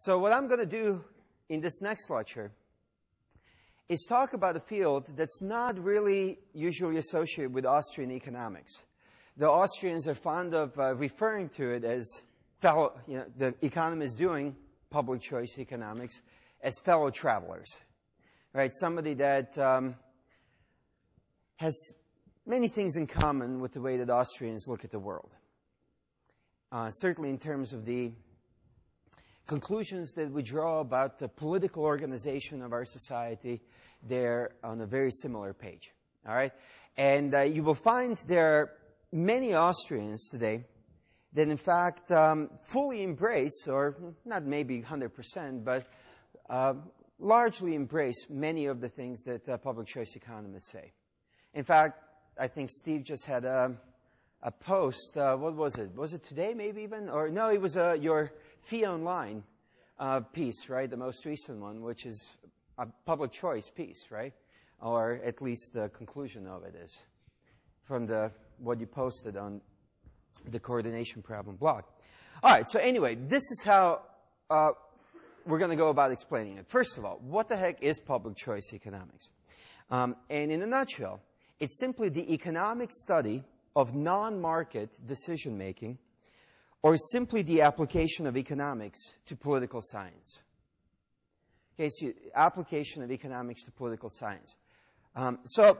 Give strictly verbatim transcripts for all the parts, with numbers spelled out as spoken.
So what I'm going to do in this next lecture is talk about a field that's not really usually associated with Austrian economics. The Austrians are fond of uh, referring to it as fellow, you know, the economists doing public choice economics as fellow travelers, right? Somebody that um, has many things in common with the way that Austrians look at the world. Uh, certainly in terms of the conclusions that we draw about the political organization of our society, they're on a very similar page, all right? And uh, you will find there are many Austrians today that in fact um, fully embrace, or not maybe one hundred percent, but uh, largely embrace many of the things that uh, public choice economists say. In fact, I think Steve just had a, a post, uh, what was it? Was it today maybe even? Or no, it was uh, your Fee Online uh, piece, right? The most recent one, which is a public choice piece, right? Or at least the conclusion of it is from the what you posted on the coordination problem blog. All right, so anyway, this is how uh, we're going to go about explaining it. First of all, what the heck is public choice economics? Um, and in a nutshell, it's simply the economic study of non-market decision-making, or simply the application of economics to political science. Okay, so application of economics to political science. Um, so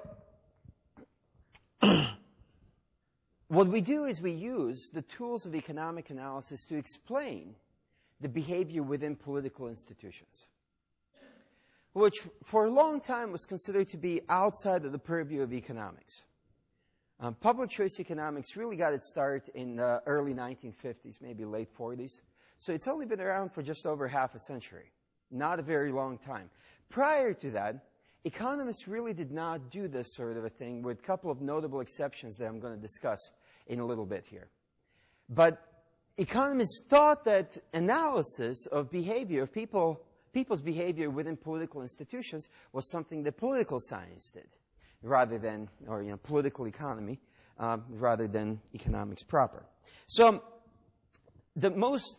what we do is we use the tools of economic analysis to explain the behavior within political institutions, which for a long time was considered to be outside of the purview of economics. Um, public choice economics really got its start in the early nineteen fifties, maybe late forties. So it's only been around for just over half a century. Not a very long time. Prior to that, economists really did not do this sort of a thing, with a couple of notable exceptions that I'm going to discuss in a little bit here. But economists thought that analysis of behavior, of people, people's behavior within political institutions, was something that political science did, rather than, or, you know, political economy, um, rather than economics proper. So the most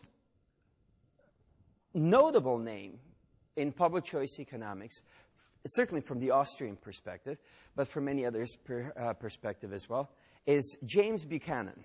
notable name in public choice economics, certainly from the Austrian perspective, but from many others' per, uh, perspective as well, is James Buchanan.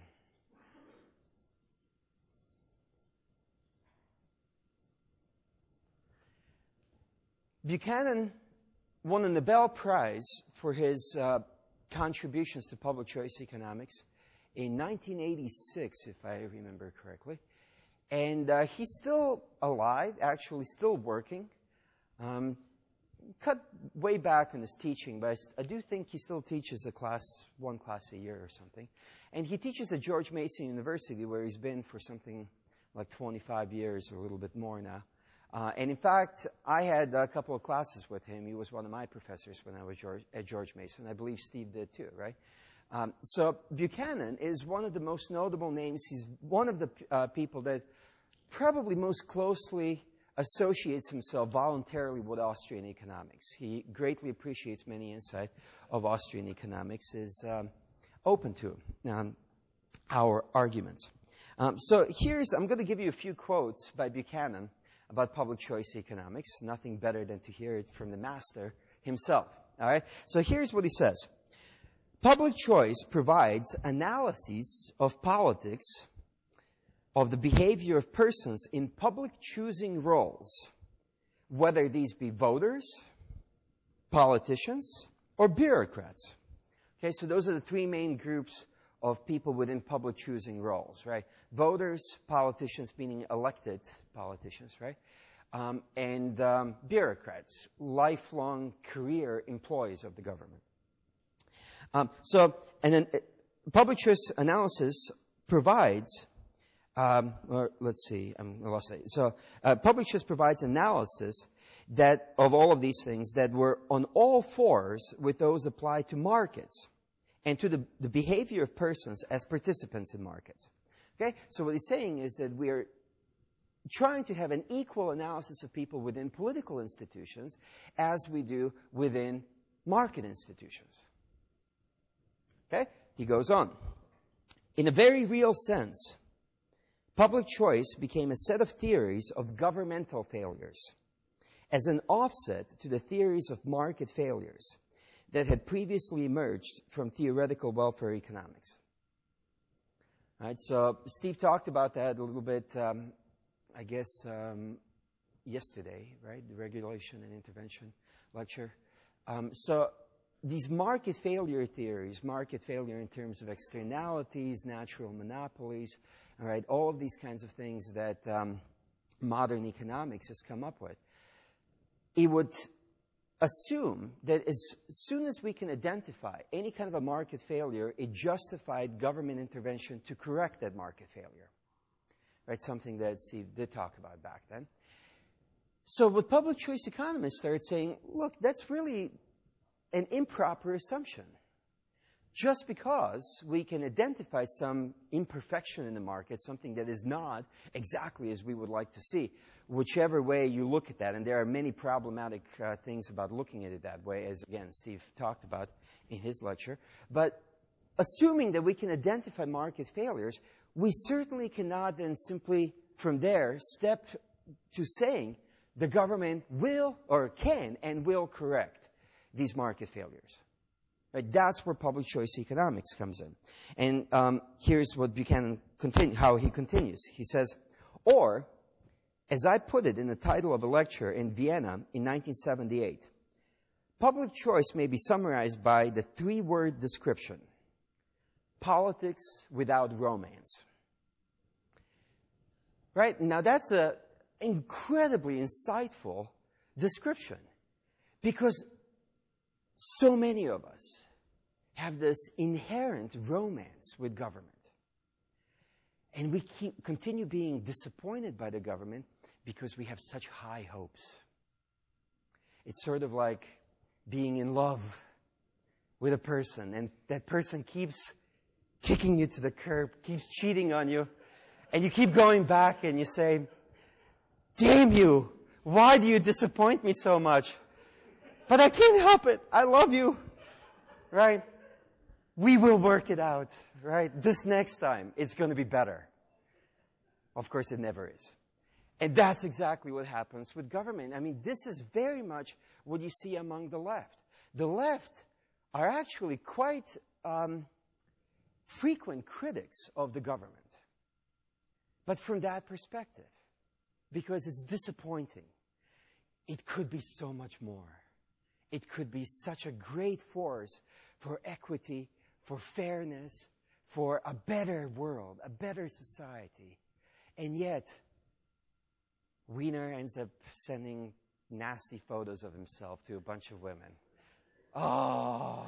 Buchanan won a Nobel Prize for his uh, contributions to public choice economics in nineteen eighty-six, if I remember correctly. And uh, he's still alive, actually still working. Um, cut way back in his teaching, but I, I do think he still teaches a class, one class a year or something. And he teaches at George Mason University, where he's been for something like twenty-five years or a little bit more now. Uh, and in fact, I had a couple of classes with him. He was one of my professors when I was George, at George Mason. I believe Steve did too, right? Um, so Buchanan is one of the most notable names. He's one of the uh, people that probably most closely associates himself voluntarily with Austrian economics. He greatly appreciates many insight of Austrian economics, is um, open to um, our arguments. Um, so here's, I'm going to give you a few quotes by Buchanan about public choice economics. Nothing better than to hear it from the master himself. All right? So here's what he says. Public choice provides analyses of politics, of the behavior of persons in public choosing roles, whether these be voters, politicians, or bureaucrats. Okay, so those are the three main groups of people within public choosing roles, right? Voters, politicians, meaning elected politicians, right? Um, and um, bureaucrats, lifelong career employees of the government. Um, so, and then uh, public choice analysis provides, um, or let's see, I'm I lost it. So, uh, public choice provides analysis that of all of these things that were on all fours with those applied to markets and to the, the behavior of persons as participants in markets. Okay? So what he's saying is that we're trying to have an equal analysis of people within political institutions as we do within market institutions. Okay? He goes on. In a very real sense, Public choice became a set of theories of governmental failures as an offset to the theories of market failures that had previously emerged from theoretical welfare economics. All right, so Steve talked about that a little bit, um, I guess, um, yesterday, right? The regulation and intervention lecture. Um, so these market failure theories, market failure in terms of externalities, natural monopolies, all right, all of these kinds of things that um, modern economics has come up with, it would assume that as soon as we can identify any kind of a market failure, it justified government intervention to correct that market failure. Right? Something that Steve did talk about back then. So what public choice economists started saying, look, that's really an improper assumption. Just because we can identify some imperfection in the market, something that is not exactly as we would like to see, whichever way you look at that, and there are many problematic uh, things about looking at it that way, as again Steve talked about in his lecture, but assuming that we can identify market failures, we certainly cannot then simply from there step to saying the government will or can and will correct these market failures. Right? That's where public choice economics comes in. And um, here's what Buchanan continue, how he continues. He says, or, as I put it in the title of a lecture in Vienna in nineteen seventy-eight, public choice may be summarized by the three-word description: politics without romance. Right? Now that's an incredibly insightful description, because so many of us have this inherent romance with government. And we keep, continue being disappointed by the government because we have such high hopes. It's sort of like being in love with a person, and that person keeps kicking you to the curb, keeps cheating on you, and you keep going back and you say, damn you, why do you disappoint me so much? But I can't help it. I love you. Right? We will work it out. Right? This next time, it's going to be better. Of course, it never is. And that's exactly what happens with government. I mean, this is very much what you see among the left. The left are actually quite um, frequent critics of the government. But from that perspective, because it's disappointing, it could be so much more. It could be such a great force for equity, for fairness, for a better world, a better society. And yet, Wiener ends up sending nasty photos of himself to a bunch of women. Oh.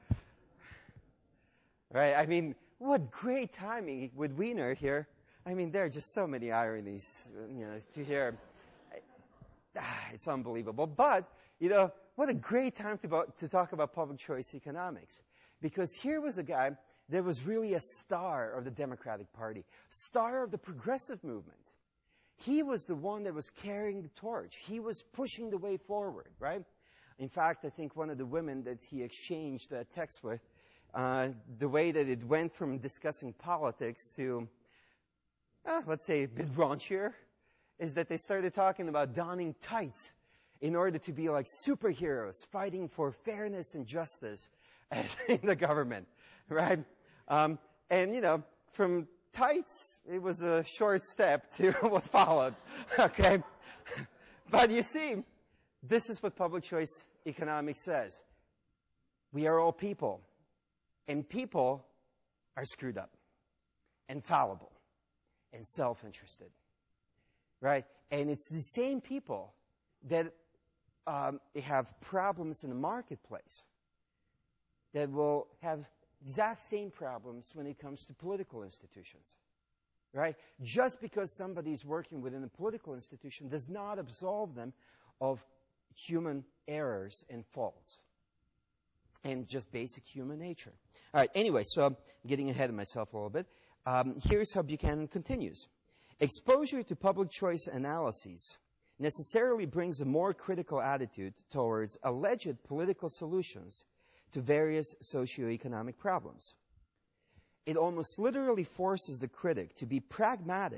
Right? I mean, what great timing with Wiener here. I mean, there are just so many ironies, you know, to hear. It's unbelievable. But, you know, what a great time to, about, to talk about public choice economics. Because here was a guy that was really a star of the Democratic Party, star of the progressive movement. He was the one that was carrying the torch. He was pushing the way forward, right? In fact, I think one of the women that he exchanged uh, texts with, uh, the way that it went from discussing politics to, uh, let's say, a bit raunchier, is that they started talking about donning tights in order to be like superheroes fighting for fairness and justice in the government, right? Um, and, you know, from tights, it was a short step to what followed, okay? But you see, this is what public choice economics says. We are all people, and people are screwed up and fallible and self-interested, right? And it's the same people that um, have problems in the marketplace that will have exact same problems when it comes to political institutions, right? Just because somebody's working within a political institution does not absolve them of human errors and faults and just basic human nature. All right, anyway, so I'm getting ahead of myself a little bit. Um, here's how Buchanan continues. Exposure to public choice analyses necessarily brings a more critical attitude towards alleged political solutions to various socioeconomic problems. It almost literally forces the critic to be pragmatic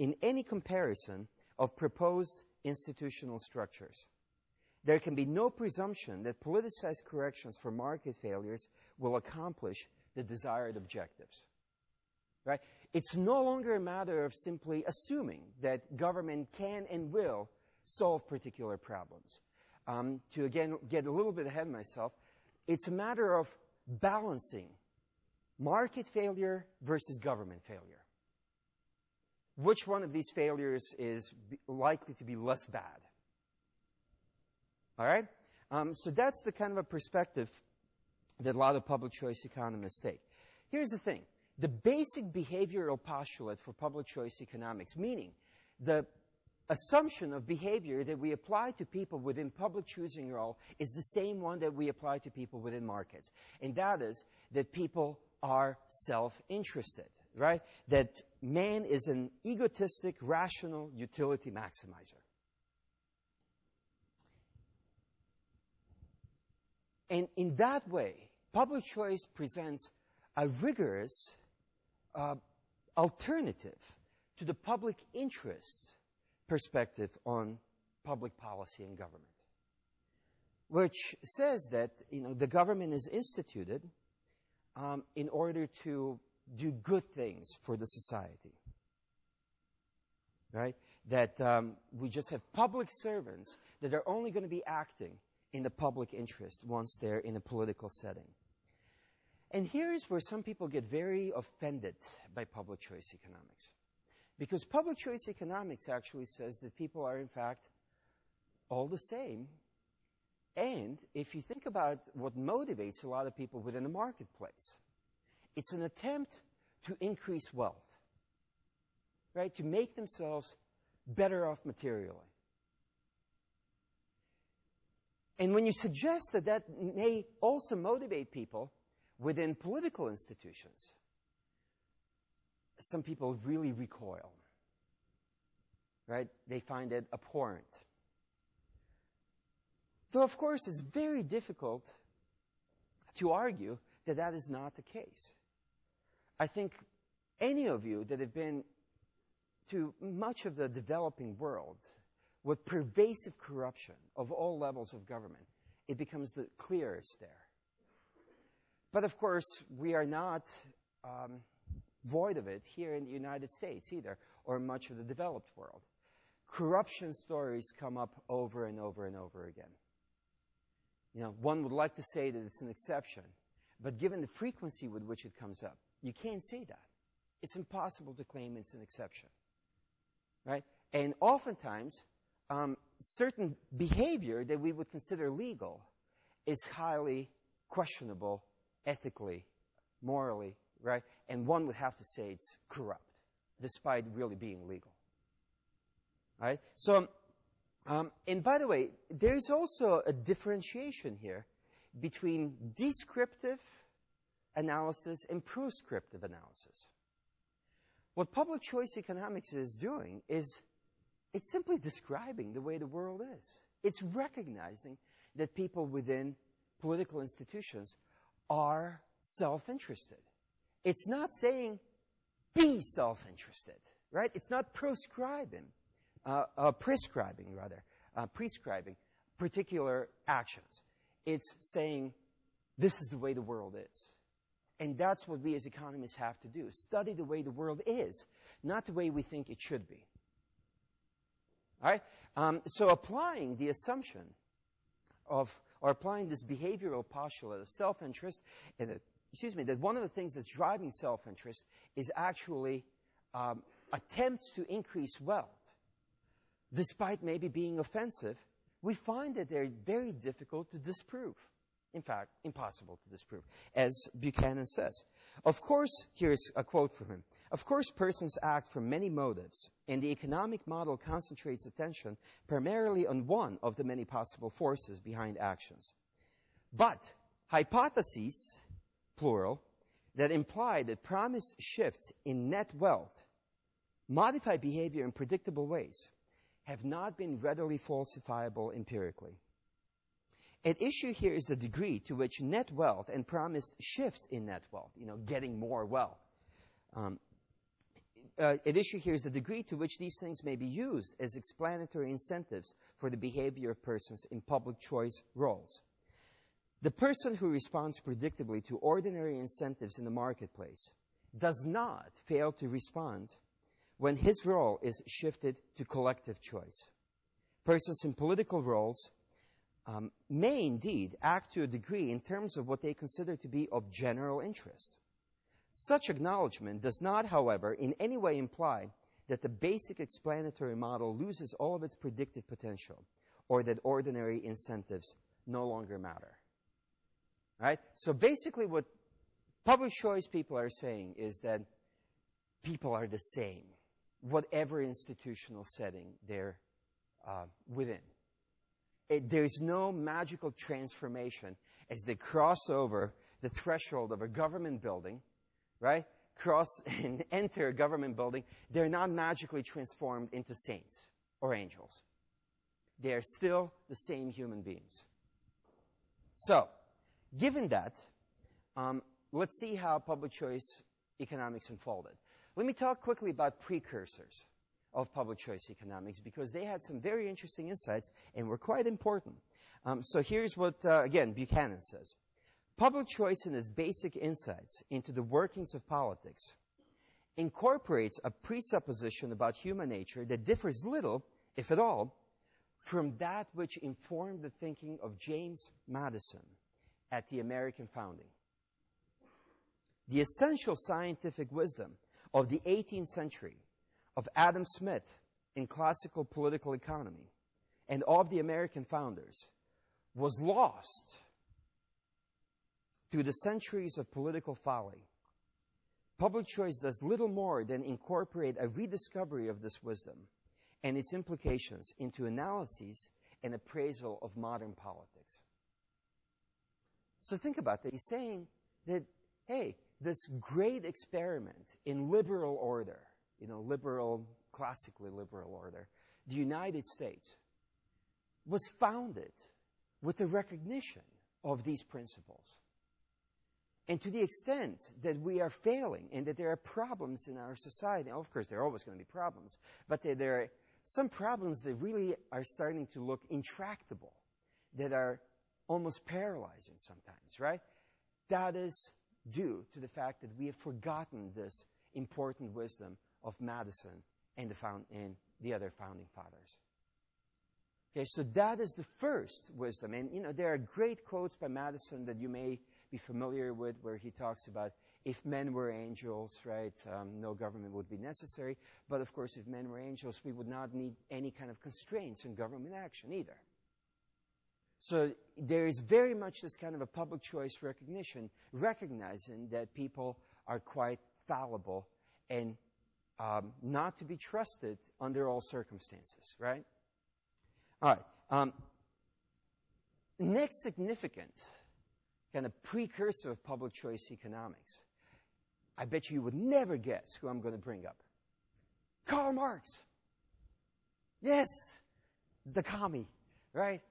in any comparison of proposed institutional structures. There can be no presumption that politicized corrections for market failures will accomplish the desired objectives. Right? It's no longer a matter of simply assuming that government can and will solve particular problems. Um, to again get a little bit ahead of myself, it's a matter of balancing market failure versus government failure. Which one of these failures is likely to be less bad? All right? Um, so that's the kind of a perspective that a lot of public choice economists take. Here's the thing. The basic behavioral postulate for public choice economics, meaning the assumption of behavior that we apply to people within public choosing role, is the same one that we apply to people within markets. And that is that people are self-interested, right? That man is an egotistic, rational utility maximizer. And in that way, public choice presents a rigorous uh, alternative to the public interest perspective on public policy and government, which says that, you know, the government is instituted um, in order to do good things for the society, right? That um, we just have public servants that are only going to be acting in the public interest once they're in a political setting. And here's where some people get very offended by public choice economics. Because public choice economics actually says that people are, in fact, all the same. And if you think about what motivates a lot of people within the marketplace, it's an attempt to increase wealth, right? To make themselves better off materially. And when you suggest that that may also motivate people within political institutions, some people really recoil, right? They find it abhorrent. Though, of course, it's very difficult to argue that that is not the case. I think any of you that have been to much of the developing world with pervasive corruption of all levels of government, it becomes the clearest there. But, of course, we are not um, void of it here in the United States either, or much of the developed world. Corruption stories come up over and over and over again. You know, one would like to say that it's an exception, but given the frequency with which it comes up, you can't say that. It's impossible to claim it's an exception, right? And oftentimes, um, certain behavior that we would consider legal is highly questionable ethically, morally, right? And one would have to say it's corrupt, despite really being legal, right? So, um, and by the way, there's also a differentiation here between descriptive analysis and proscriptive analysis. What public choice economics is doing is it's simply describing the way the world is. It's recognizing that people within political institutions are self-interested. It's not saying be self-interested, right? It's not proscribing, uh, uh, prescribing rather, uh, prescribing particular actions. It's saying this is the way the world is. And that's what we as economists have to do. Study the way the world is, not the way we think it should be. All right? Um, so applying the assumption of, or applying this behavioral postulate of self-interest, and that, excuse me, that one of the things that's driving self-interest is actually um, attempts to increase wealth, despite maybe being offensive, we find that they're very difficult to disprove. In fact, impossible to disprove, as Buchanan says. Of course, here's a quote from him. Of course, persons act from many motives, and the economic model concentrates attention primarily on one of the many possible forces behind actions. But hypotheses, plural, that imply that promised shifts in net wealth modify behavior in predictable ways have not been readily falsifiable empirically. At issue here is the degree to which net wealth and promised shifts in net wealth, you know, getting more wealth, um, uh, at issue here is the degree to which these things may be used as explanatory incentives for the behavior of persons in public choice roles. The person who responds predictably to ordinary incentives in the marketplace does not fail to respond when his role is shifted to collective choice. Persons in political roles um, may indeed act to a degree in terms of what they consider to be of general interest. Such acknowledgement does not, however, in any way imply that the basic explanatory model loses all of its predictive potential, or that ordinary incentives no longer matter. Right? So basically what public choice people are saying is that people are the same, whatever institutional setting they're uh, within. It, there's no magical transformation as they cross over the threshold of a government building, right? Cross and enter a government building. They're not magically transformed into saints or angels. They are still the same human beings. So, given that, um, let's see how public choice economics unfolded. Let me talk quickly about precursors of public choice economics, because they had some very interesting insights and were quite important. Um, so here's what, uh, again, Buchanan says. Public choice in its basic insights into the workings of politics incorporates a presupposition about human nature that differs little, if at all, from that which informed the thinking of James Madison at the American founding. The essential scientific wisdom of the eighteenth century, of Adam Smith in classical political economy, and of the American founders, was lost through the centuries of political folly. Public choice does little more than incorporate a rediscovery of this wisdom and its implications into analyses and appraisal of modern politics. So think about that. He's saying that, hey, this great experiment in liberal order, you know, liberal, classically liberal order, the United States, was founded with the recognition of these principles. And to the extent that we are failing and that there are problems in our society, of course there are always going to be problems, but there, there are some problems that really are starting to look intractable, that are almost paralyzing sometimes, right? That is due to the fact that we have forgotten this important wisdom of Madison and the, found, and the other founding fathers. Okay, so that is the first wisdom. And, you know, there are great quotes by Madison that you may be familiar with, where he talks about if men were angels, right, um, no government would be necessary. But, of course, if men were angels, we would not need any kind of constraints in government action either. So there is very much this kind of a public choice recognition, recognizing that people are quite fallible and um, not to be trusted under all circumstances, right? All right. Um, next significant kind of precursor of public choice economics, I bet you would never guess who I'm going to bring up. Karl Marx. Yes, the commie, right?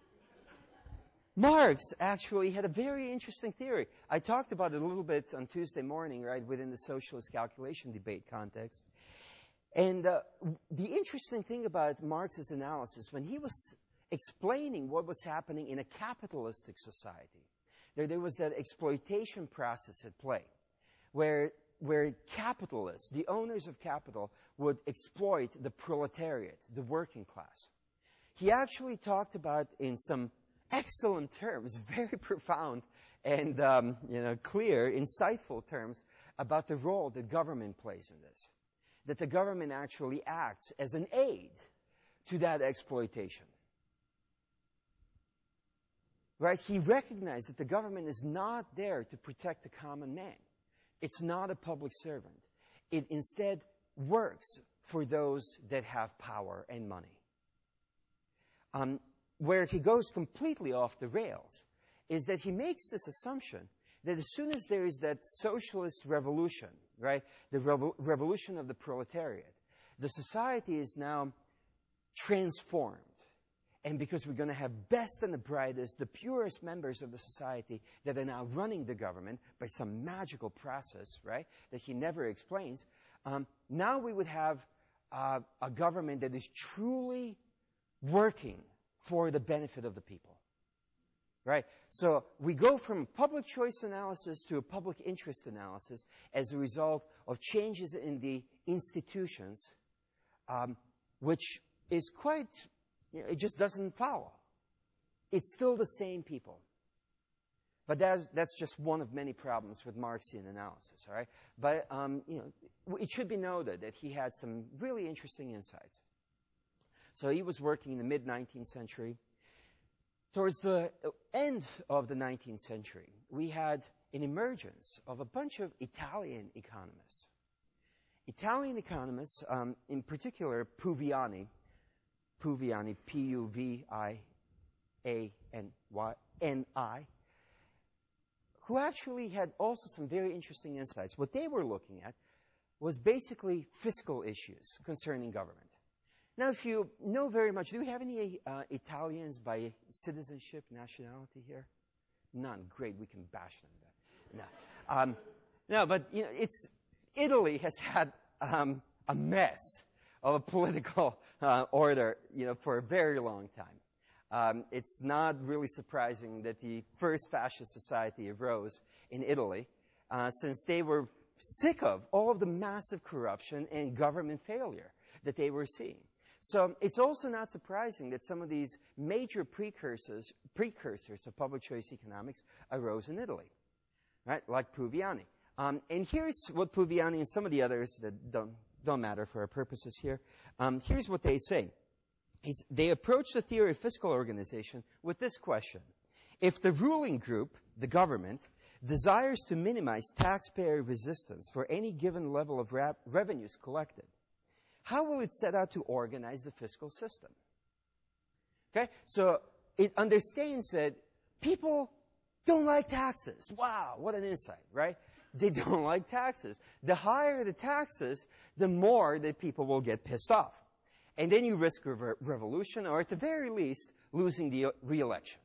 Marx actually had a very interesting theory. I talked about it a little bit on Tuesday morning, right, within the socialist calculation debate context. And uh, the interesting thing about Marx's analysis, when he was explaining what was happening in a capitalistic society, there, there was that exploitation process at play, where, where capitalists, the owners of capital, would exploit the proletariat, the working class. He actually talked about, in some excellent terms, very profound and um, you know, clear, insightful terms, about the role that government plays in this. That the government actually acts as an aid to that exploitation. Right? He recognized that the government is not there to protect the common man. It's not a public servant. It instead works for those that have power and money. Um, where he goes completely off the rails is that he makes this assumption that as soon as there is that socialist revolution, right, the revo- revolution of the proletariat, the society is now transformed. And because we're going to have best and the brightest, the purest members of the society that are now running the government by some magical process, right, that he never explains, um, now we would have uh, a government that is truly working for the benefit of the people. Right? So we go from public choice analysis to a public interest analysis as a result of changes in the institutions, um, which is quite, you know, it just doesn't follow. It's still the same people. But that's, that's just one of many problems with Marxian analysis, all right? But, um, you know, it should be noted that he had some really interesting insights. So he was working in the mid-nineteenth century. Towards the end of the nineteenth century, we had an emergence of a bunch of Italian economists. Italian economists, um, in particular Puviani, Puviani, P U V I A N I, who actually had also some very interesting insights. What they were looking at was basically fiscal issues concerning government. Now, if you know very much, do we have any uh, Italians by citizenship, nationality here? None. Great, we can bash them. No, um, no, but you know, it's Italy has had um, a mess of a political uh, order, you know, for a very long time. Um, it's not really surprising that the first fascist society arose in Italy, uh, since they were sick of all of the massive corruption and government failure that they were seeing. So it's also not surprising that some of these major precursors, precursors of public choice economics arose in Italy, right? Like Puviani. Um, and here's what Puviani and some of the others that don't, don't matter for our purposes here, um, here's what they say. Is they approach the theory of fiscal organization with this question. If the ruling group, the government, desires to minimize taxpayer resistance for any given level of ra- revenues collected, how will it set out to organize the fiscal system? Okay, so it understands that people don't like taxes. Wow, what an insight, right? They don't like taxes. The higher the taxes, the more that people will get pissed off. And then you risk a re- revolution, or at the very least, losing the re-election.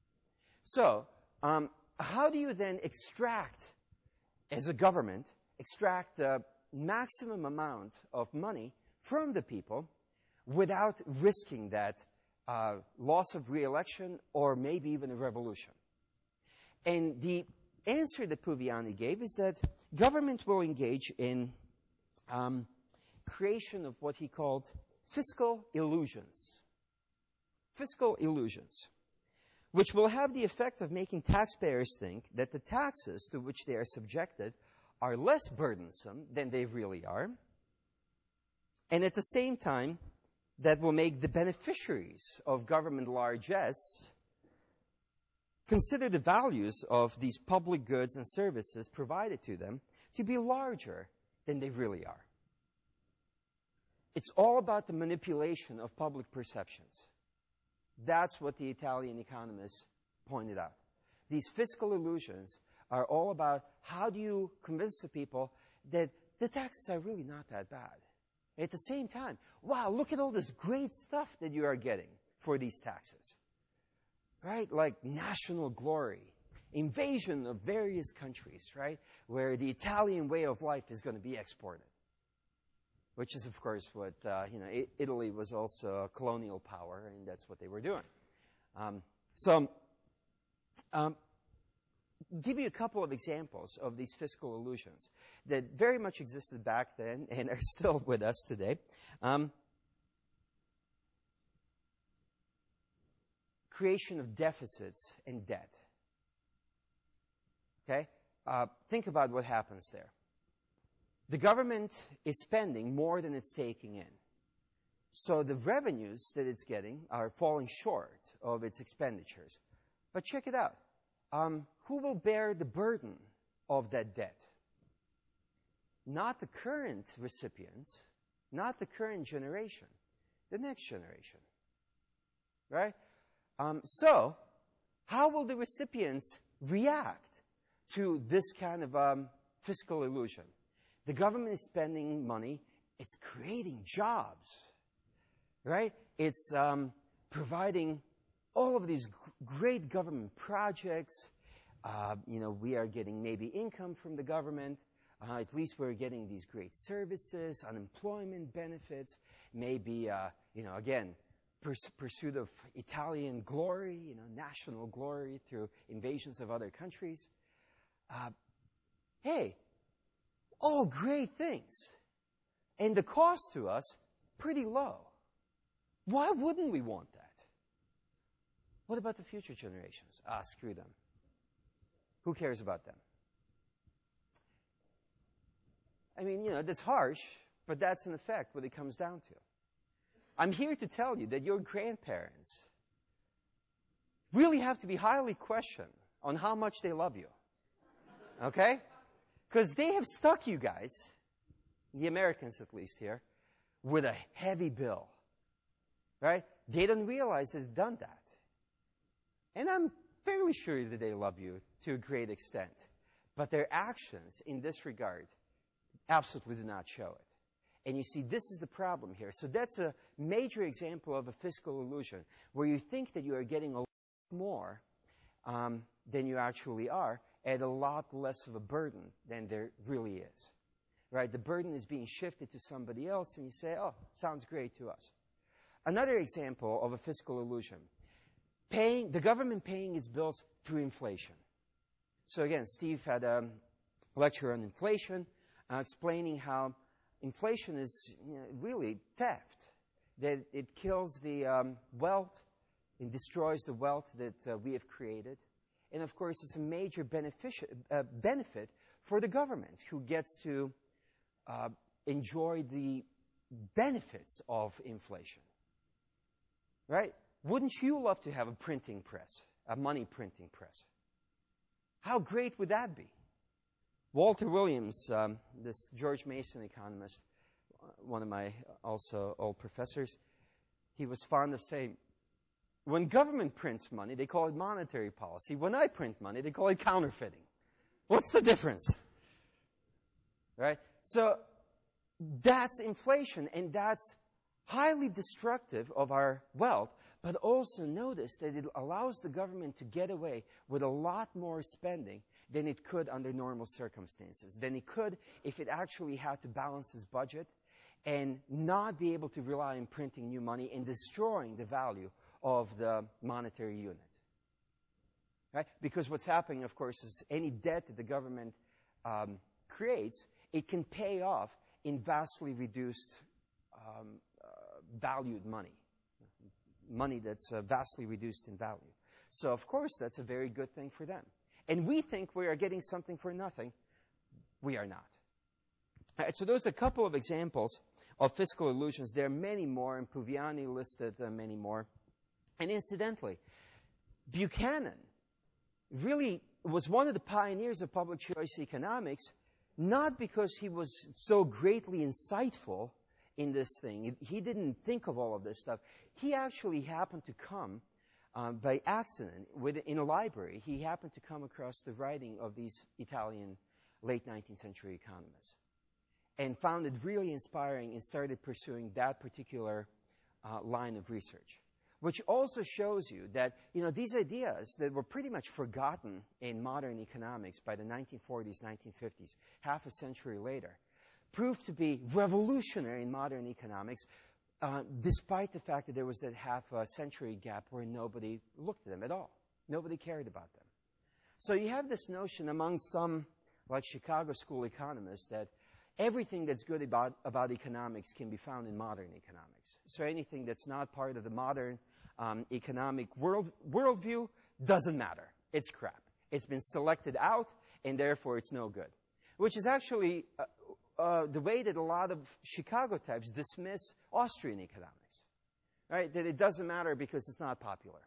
So, um, how do you then extract, as a government, extract the maximum amount of money from the people without risking that uh, loss of re-election or maybe even a revolution? And the answer that Puviani gave is that government will engage in um, creation of what he called fiscal illusions. Fiscal illusions, which will have the effect of making taxpayers think that the taxes to which they are subjected are less burdensome than they really are, and at the same time, that will make the beneficiaries of government largesse consider the values of these public goods and services provided to them to be larger than they really are. It's all about the manipulation of public perceptions. That's what the Italian economists pointed out. These fiscal illusions are all about how do you convince the people that the taxes are really not that bad. At the same time, wow, look at all this great stuff that you are getting for these taxes. Right? Like national glory, invasion of various countries, right? Where the Italian way of life is going to be exported. Which is, of course, what, uh, you know, I- Italy was also a colonial power, and that's what they were doing. Um, so, um, give you a couple of examples of these fiscal illusions that very much existed back then and are still with us today. Um, creation of deficits and debt. Okay? Uh, think about what happens there. The government is spending more than it's taking in. So the revenues that it's getting are falling short of its expenditures. But check it out. Um, who will bear the burden of that debt? Not the current recipients, not the current generation, the next generation. Right? Um, so, how will the recipients react to this kind of um, fiscal illusion? The government is spending money. It's creating jobs, right? It's um, providing all of these g- great government projects. Uh, you know, we are getting maybe income from the government. Uh, at least we're getting these great services, unemployment benefits, maybe, uh, you know, again, purs- pursuit of Italian glory, you know, national glory through invasions of other countries. Uh, hey, all great things. And the cost to us, pretty low. Why wouldn't we want that? What about the future generations? Ah, screw them. Who cares about them? I mean, you know, that's harsh, but that's in effect what it comes down to. I'm here to tell you that your grandparents really have to be highly questioned on how much they love you. Okay? Because they have stuck you guys, the Americans at least here, with a heavy bill. Right? They don't realize they've done that. And I'm fairly sure that they love you to a great extent. But their actions in this regard absolutely do not show it. And you see, this is the problem here. So that's a major example of a fiscal illusion, where you think that you are getting a lot more um, than you actually are, at a lot less of a burden than there really is. Right? The burden is being shifted to somebody else, and you say, oh, sounds great to us. Another example of a fiscal illusion, paying the government paying its bills through inflation. So again, Steve had a lecture on inflation, uh, explaining how inflation is, you know, really theft, that it kills the um, wealth and destroys the wealth that uh, we have created. And of course, it's a major benefici- uh, benefit for the government, who gets to uh, enjoy the benefits of inflation. Right? Wouldn't you love to have a printing press, a money printing press? How great would that be? Walter Williams, um, this George Mason economist, one of my also old professors, he was fond of saying, when government prints money, they call it monetary policy. When I print money, they call it counterfeiting. What's the difference? Right? So that's inflation, and that's highly destructive of our wealth, but also notice that it allows the government to get away with a lot more spending than it could under normal circumstances, than it could if it actually had to balance its budget and not be able to rely on printing new money and destroying the value of the monetary unit. Right? Because what's happening, of course, is any debt that the government um, creates, it can pay off in vastly reduced um, uh, valued money, money that's uh, vastly reduced in value. So, of course, that's a very good thing for them. And we think we are getting something for nothing. We are not. All right, so those are a couple of examples of fiscal illusions. There are many more, and Puviani listed uh, many more. And incidentally, Buchanan really was one of the pioneers of public choice economics, not because he was so greatly insightful in this thing. He didn't think of all of this stuff. He actually happened to come um, by accident with, in a library. He happened to come across the writing of these Italian late nineteenth century economists and found it really inspiring and started pursuing that particular uh, line of research. Which also shows you that, you know, these ideas that were pretty much forgotten in modern economics by the nineteen forties, nineteen fifties, half a century later, proved to be revolutionary in modern economics, uh, despite the fact that there was that half a century gap where nobody looked at them at all. Nobody cared about them. So you have this notion among some, like Chicago school economists, that everything that's good about, about economics can be found in modern economics. So anything that's not part of the modern um, economic world worldview doesn't matter. It's crap. It's been selected out, and therefore it's no good. Which is actually uh, uh, the way that a lot of Chicago types dismiss Austrian economics. Right? That it doesn't matter because it's not popular.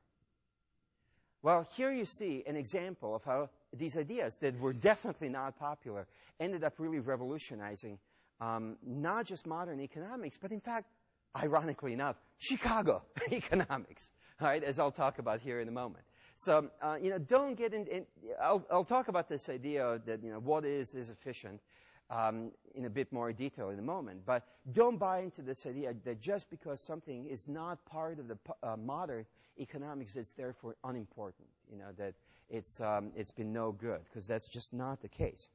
Well, here you see an example of how these ideas that were definitely not popular ended up really revolutionizing um, not just modern economics, but in fact, ironically enough, Chicago economics, right, as I'll talk about here in a moment. So, uh, you know, don't get in, in I'll, I'll talk about this idea that, you know, what is, is efficient um, in a bit more detail in a moment, but don't buy into this idea that just because something is not part of the uh, modern economics, it's therefore unimportant, you know, that it's, um, it's been no good, because that's just not the case.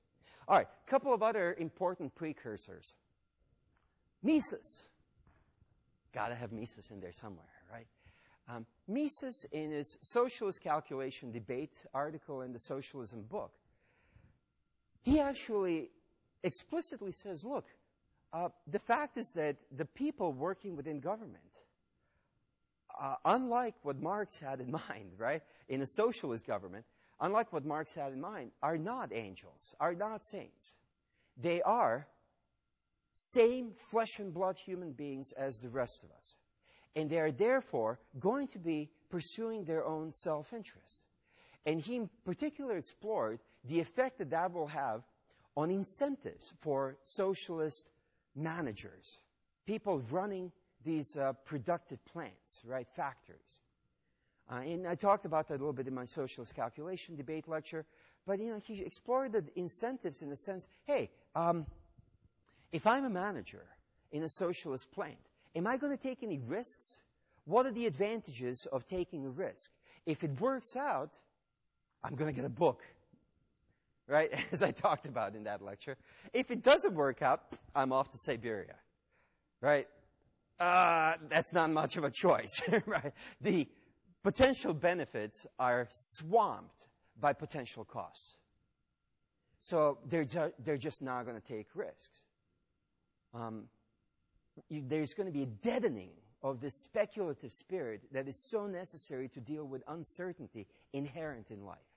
All right, a couple of other important precursors. Mises. Got to have Mises in there somewhere, right? Um, Mises, in his Socialist Calculation Debate article in the Socialism book, he actually explicitly says, look, uh, the fact is that the people working within government, uh, unlike what Marx had in mind, right, in a socialist government, unlike what Marx had in mind, are not angels, are not saints. They are same flesh and blood human beings as the rest of us. And they are therefore going to be pursuing their own self-interest. And he in particular explored the effect that that will have on incentives for socialist managers, people running these uh, productive plants, right, factories. Uh, and I talked about that a little bit in my Socialist Calculation Debate lecture. But, you know, he explored the incentives in the sense, hey, um, if I'm a manager in a socialist plant, am I going to take any risks? What are the advantages of taking a risk? If it works out, I'm going to get a book, right, as I talked about in that lecture. If it doesn't work out, I'm off to Siberia, right? Uh, that's not much of a choice, right? The potential benefits are swamped by potential costs. So they're, ju- they're just not going to take risks. Um, you, there's going to be a deadening of this speculative spirit that is so necessary to deal with uncertainty inherent in life.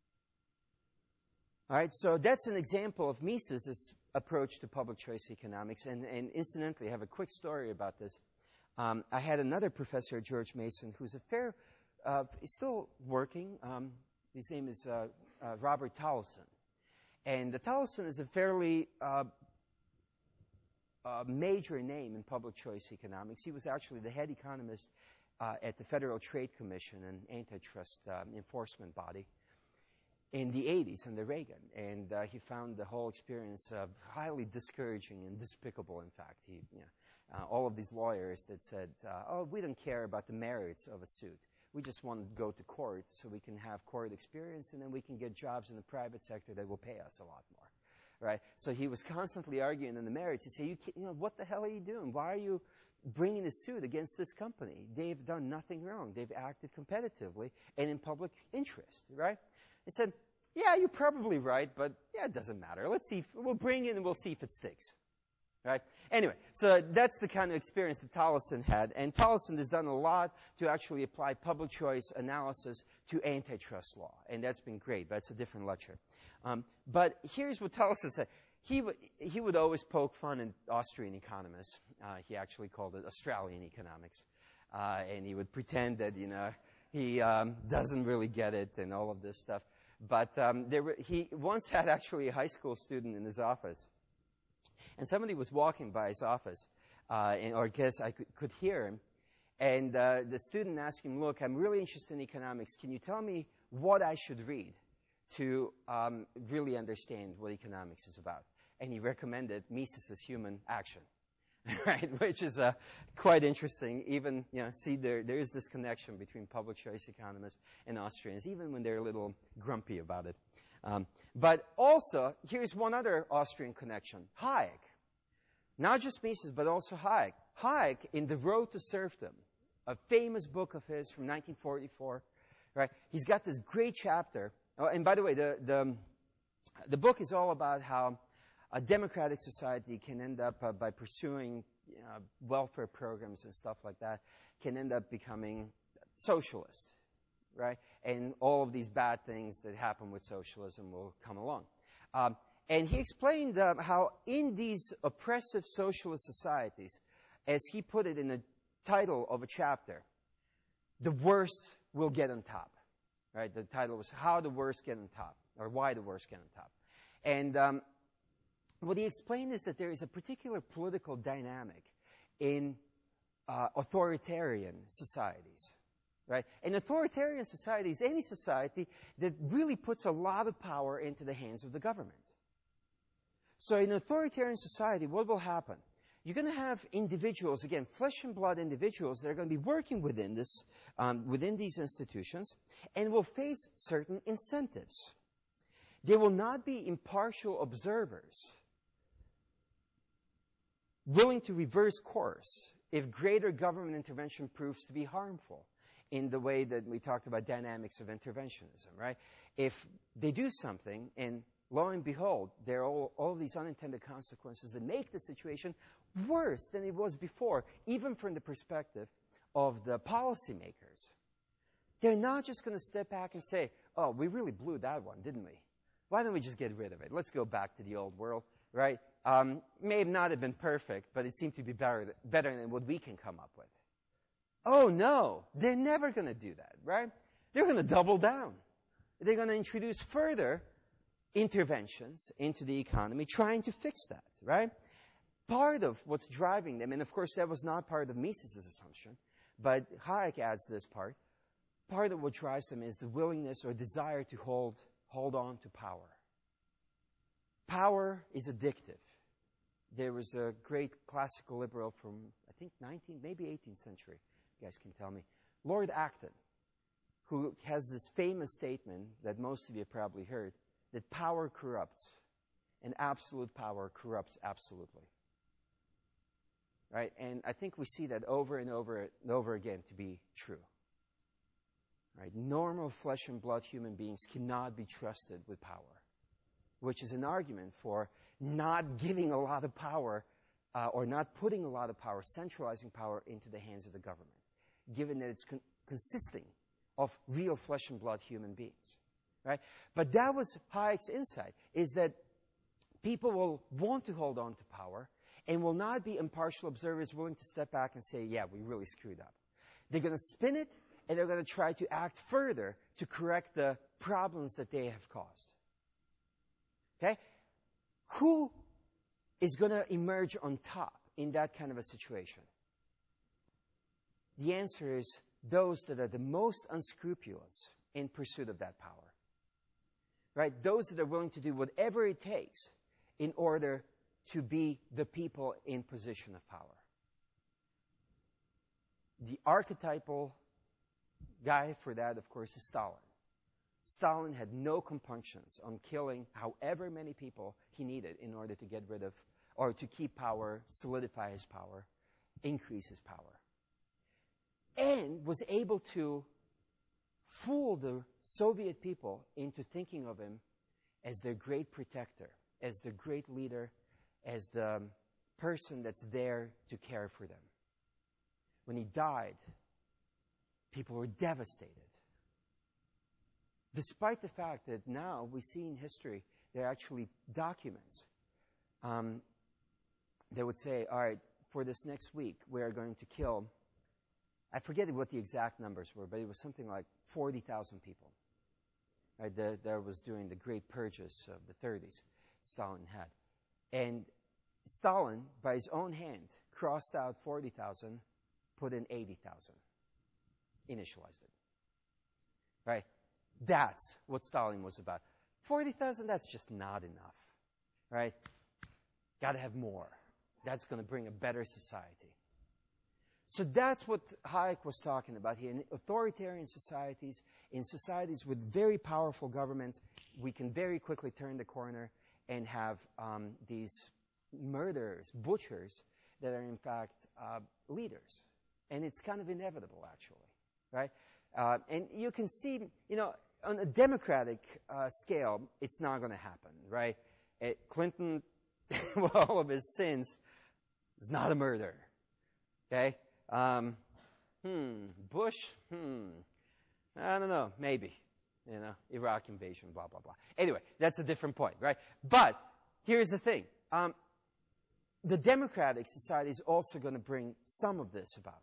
All right, so that's an example of Mises' approach to public choice economics. And, and incidentally, I have a quick story about this. Um, I had another professor at George Mason who's a fair, uh, he's still working. Um, his name is uh, uh, Robert Tolleson. And the Tolleson is a fairly uh, uh, major name in public choice economics. He was actually the head economist uh, at the Federal Trade Commission, an antitrust um, enforcement body, in the eighties under Reagan. And uh, he found the whole experience uh, highly discouraging and despicable, in fact. He, you know, uh, all of these lawyers that said, uh, oh, we don't care about the merits of a suit. We just want to go to court so we can have court experience, and then we can get jobs in the private sector that will pay us a lot more, right? So he was constantly arguing on the merits. He said, you, you know, what the hell are you doing? Why are you bringing a suit against this company? They've done nothing wrong. They've acted competitively and in public interest, right? He said, yeah, you're probably right, but yeah, it doesn't matter. Let's see. If, we'll bring it and we'll see if it sticks. Right? Anyway, so that's the kind of experience that Tolleson had. And Tolleson has done a lot to actually apply public choice analysis to antitrust law. And that's been great. That's a different lecture. Um, but here's what Tolleson said. He, w- he would always poke fun at Austrian economists. Uh, he actually called it Australian economics. Uh, and he would pretend that, you know, he um, doesn't really get it and all of this stuff. But um, there were, he once had actually a high school student in his office. And somebody was walking by his office, uh, and, or I guess I could, could hear him. And uh, the student asked him, look, I'm really interested in economics. Can you tell me what I should read to um, really understand what economics is about? And he recommended Mises' Human Action, right? Which is uh, quite interesting. Even, you know, see, there, there is this connection between public choice economists and Austrians, even when they're a little grumpy about it. Um, but also, here's one other Austrian connection, Hayek. Not just Mises, but also Hayek. Hayek, in The Road to Serfdom, a famous book of his from nineteen forty-four, right? He's got this great chapter. Oh, and by the way, the, the, the book is all about how a democratic society can end up, uh, by pursuing you know, welfare programs and stuff like that, can end up becoming socialist, right? And all of these bad things that happen with socialism will come along. Um, and he explained uh, how in these oppressive socialist societies, as he put it in the title of a chapter, the worst will get on top, right? The title was How the Worst Get on Top, or Why the Worst Get on Top. And um, what he explained is that there is a particular political dynamic in uh, authoritarian societies. Right? An authoritarian society is any society that really puts a lot of power into the hands of the government. So in an authoritarian society, what will happen? You're going to have individuals, again, flesh and blood individuals that are going to be working within this, um, within these institutions, and will face certain incentives. They will not be impartial observers willing to reverse course if greater government intervention proves to be harmful in the way that we talked about dynamics of interventionism, right? If they do something and lo and behold, there are all, all these unintended consequences that make the situation worse than it was before, even from the perspective of the policymakers. They're not just going to step back and say, oh, we really blew that one, didn't we? Why don't we just get rid of it? Let's go back to the old world, right? Um, may not have been perfect, but it seemed to be better, better than what we can come up with. Oh, no, they're never going to do that, right? They're going to double down. They're going to introduce further interventions into the economy, trying to fix that, right? Part of what's driving them, and of course that was not part of Mises' assumption, but Hayek adds this part, part of what drives them is the willingness or desire to hold, hold on to power. Power is addictive. There was a great classical liberal from, I think, nineteenth, maybe eighteenth century, you guys can tell me, Lord Acton, who has this famous statement that most of you have probably heard, that power corrupts, and absolute power corrupts absolutely. Right? And I think we see that over and over and over again to be true. Right? Normal flesh and blood human beings cannot be trusted with power, which is an argument for not giving a lot of power uh, or not putting a lot of power, centralizing power into the hands of the government, given that it's con- consisting of real flesh and blood human beings. Right? But that was Hayek's insight, is that people will want to hold on to power and will not be impartial observers willing to step back and say, yeah, we really screwed up. They're going to spin it, and they're going to try to act further to correct the problems that they have caused. Okay? Who is going to emerge on top in that kind of a situation? The answer is those that are the most unscrupulous in pursuit of that power. Right? Those that are willing to do whatever it takes in order to be the people in position of power. The archetypal guy for that, of course, is Stalin. Stalin had no compunctions on killing however many people he needed in order to get rid of, or to keep power, solidify his power, increase his power. And was able to fool the Soviet people into thinking of him as their great protector, as their great leader, as the person that's there to care for them. When he died, people were devastated. Despite the fact that now we see in history, there are actually documents. Um, they would say, all right, for this next week, we are going to kill, I forget what the exact numbers were, but it was something like forty thousand people. Right, that, that was during the great purges of the thirties, Stalin had. And Stalin, by his own hand, crossed out forty thousand, put in eighty thousand, initialized it. Right? That's what Stalin was about. forty thousand, that's just not enough. Right? Got to have more. That's going to bring a better society. So that's what Hayek was talking about here. In authoritarian societies, in societies with very powerful governments, we can very quickly turn the corner and have um, these murderers, butchers, that are in fact uh, leaders. And it's kind of inevitable, actually, right? Uh, and you can see, you know, on a democratic uh, scale, it's not going to happen, right? It, Clinton, with all of his sins, is not a murderer, okay? Um, hmm, Bush, hmm, I don't know, maybe, you know, Iraq invasion, blah, blah, blah. Anyway, that's a different point, right? But here's the thing. Um, the democratic society is also going to bring some of this about.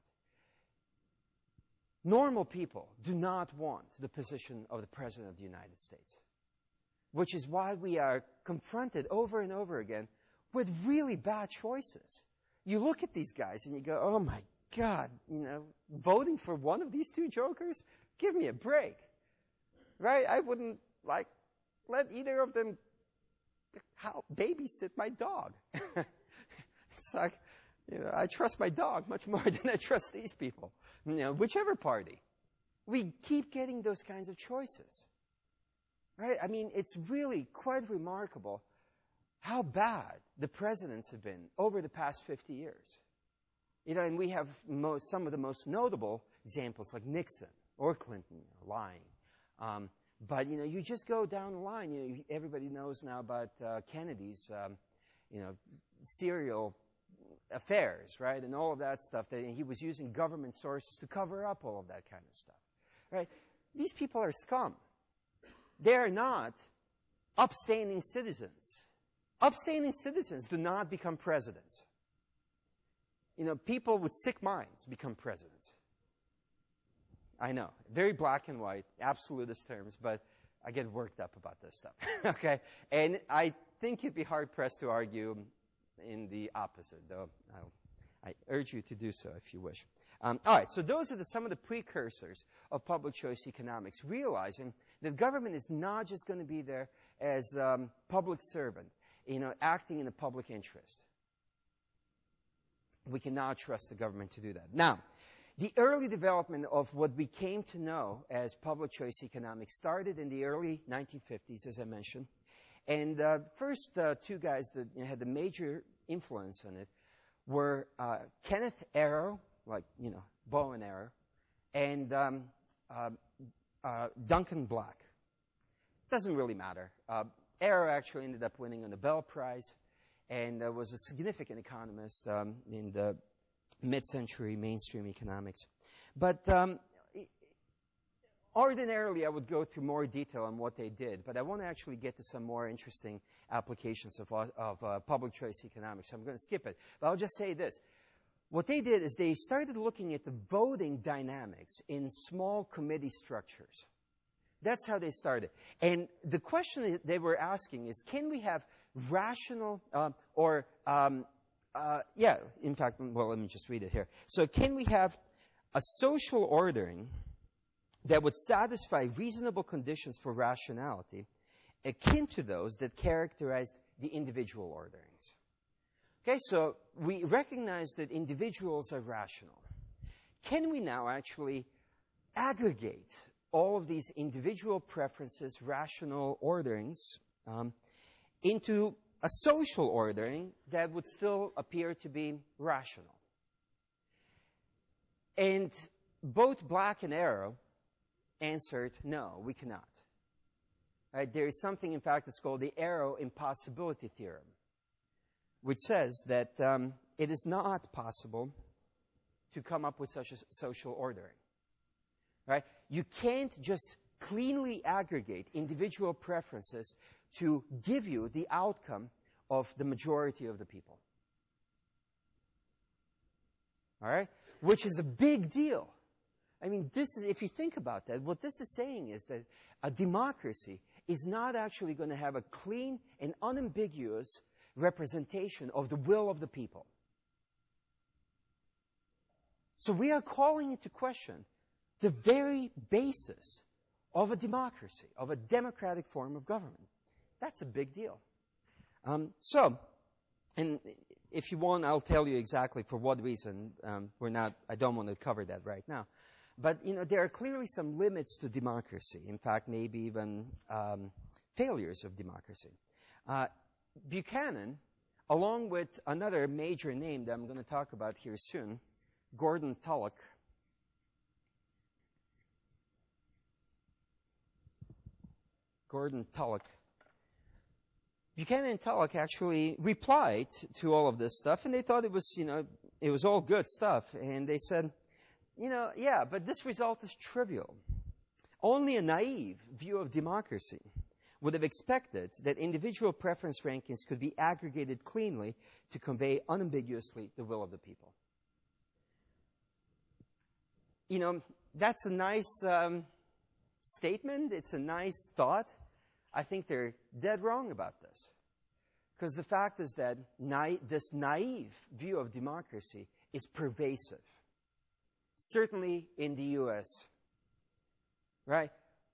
Normal people do not want the position of the President of the United States, which is why we are confronted over and over again with really bad choices. You look at these guys and you go, oh my God, you know, voting for one of these two jokers? Give me a break. Right? I wouldn't, like, let either of them help babysit my dog. It's like, you know, I trust my dog much more than I trust these people. You know, whichever party. We keep getting those kinds of choices. Right? I mean, it's really quite remarkable how bad the presidents have been over the past fifty years. You know, and we have most, some of the most notable examples like Nixon or Clinton lying. Um, but, you know, you just go down the line. You know, everybody knows now about uh, Kennedy's, um, you know, serial affairs, right, and all of that stuff. That he was using government sources to cover up all of that kind of stuff, right? These people are scum. They are not upstanding citizens. Upstanding citizens do not become presidents. You know, people with sick minds become presidents. I know, very black and white, absolutist terms, but I get worked up about this stuff, okay? And I think you'd be hard-pressed to argue in the opposite, though I'll, I urge you to do so if you wish. Um, all right, so those are the, some of the precursors of public choice economics, realizing that government is not just going to be there as um, public servant, you know, acting in the public interest. We cannot trust the government to do that. Now, the early development of what we came to know as public choice economics started in the early nineteen fifties, as I mentioned. And the uh, first uh, two guys that you know, had the major influence on it were uh, Kenneth Arrow, like, you know, bow and arrow, and um, uh, uh, Duncan Black. Doesn't really matter. Uh, Arrow actually ended up winning a Nobel Prize and uh, was a significant economist um, in the mid-century mainstream economics. But um, ordinarily, I would go through more detail on what they did, but I want to actually get to some more interesting applications of, of uh, public choice economics. So I'm going to skip it. But I'll just say this. What they did is they started looking at the voting dynamics in small committee structures. That's how they started. And the question they were asking is, can we have rational uh, or, um, uh, yeah, in fact, well, let me just read it here. So can we have a social ordering that would satisfy reasonable conditions for rationality akin to those that characterized the individual orderings? Okay, so we recognize that individuals are rational. Can we now actually aggregate all of these individual preferences, rational orderings, um, into a social ordering that would still appear to be rational? And both Black and Arrow answered, no, we cannot. Right? There is something, in fact, that's called the Arrow impossibility theorem, which says that um, it is not possible to come up with such a social ordering. Right? You can't just cleanly aggregate individual preferences to give you the outcome of the majority of the people. All right? Which is a big deal. I mean, this is, if you think about that, what this is saying is that a democracy is not actually going to have a clean and unambiguous representation of the will of the people. So we are calling into question the very basis of a democracy, of a democratic form of government. That's a big deal. Um, so, and if you want, I'll tell you exactly for what reason. Um, we're not. I don't want to cover that right now. But you know, there are clearly some limits to democracy. In fact, maybe even um, failures of democracy. Uh, Buchanan, along with another major name that I'm going to talk about here soon, Gordon Tullock. Gordon Tullock. Buchanan and Tullock actually replied to all of this stuff, and they thought it was, you know, it was all good stuff. And they said, you know, yeah, but this result is trivial. Only a naive view of democracy would have expected that individual preference rankings could be aggregated cleanly to convey unambiguously the will of the people. You know, that's a nice um, statement. It's a nice thought. I think they're dead wrong about this. Because the fact is that na- this naive view of democracy is pervasive. Certainly in the U S Right?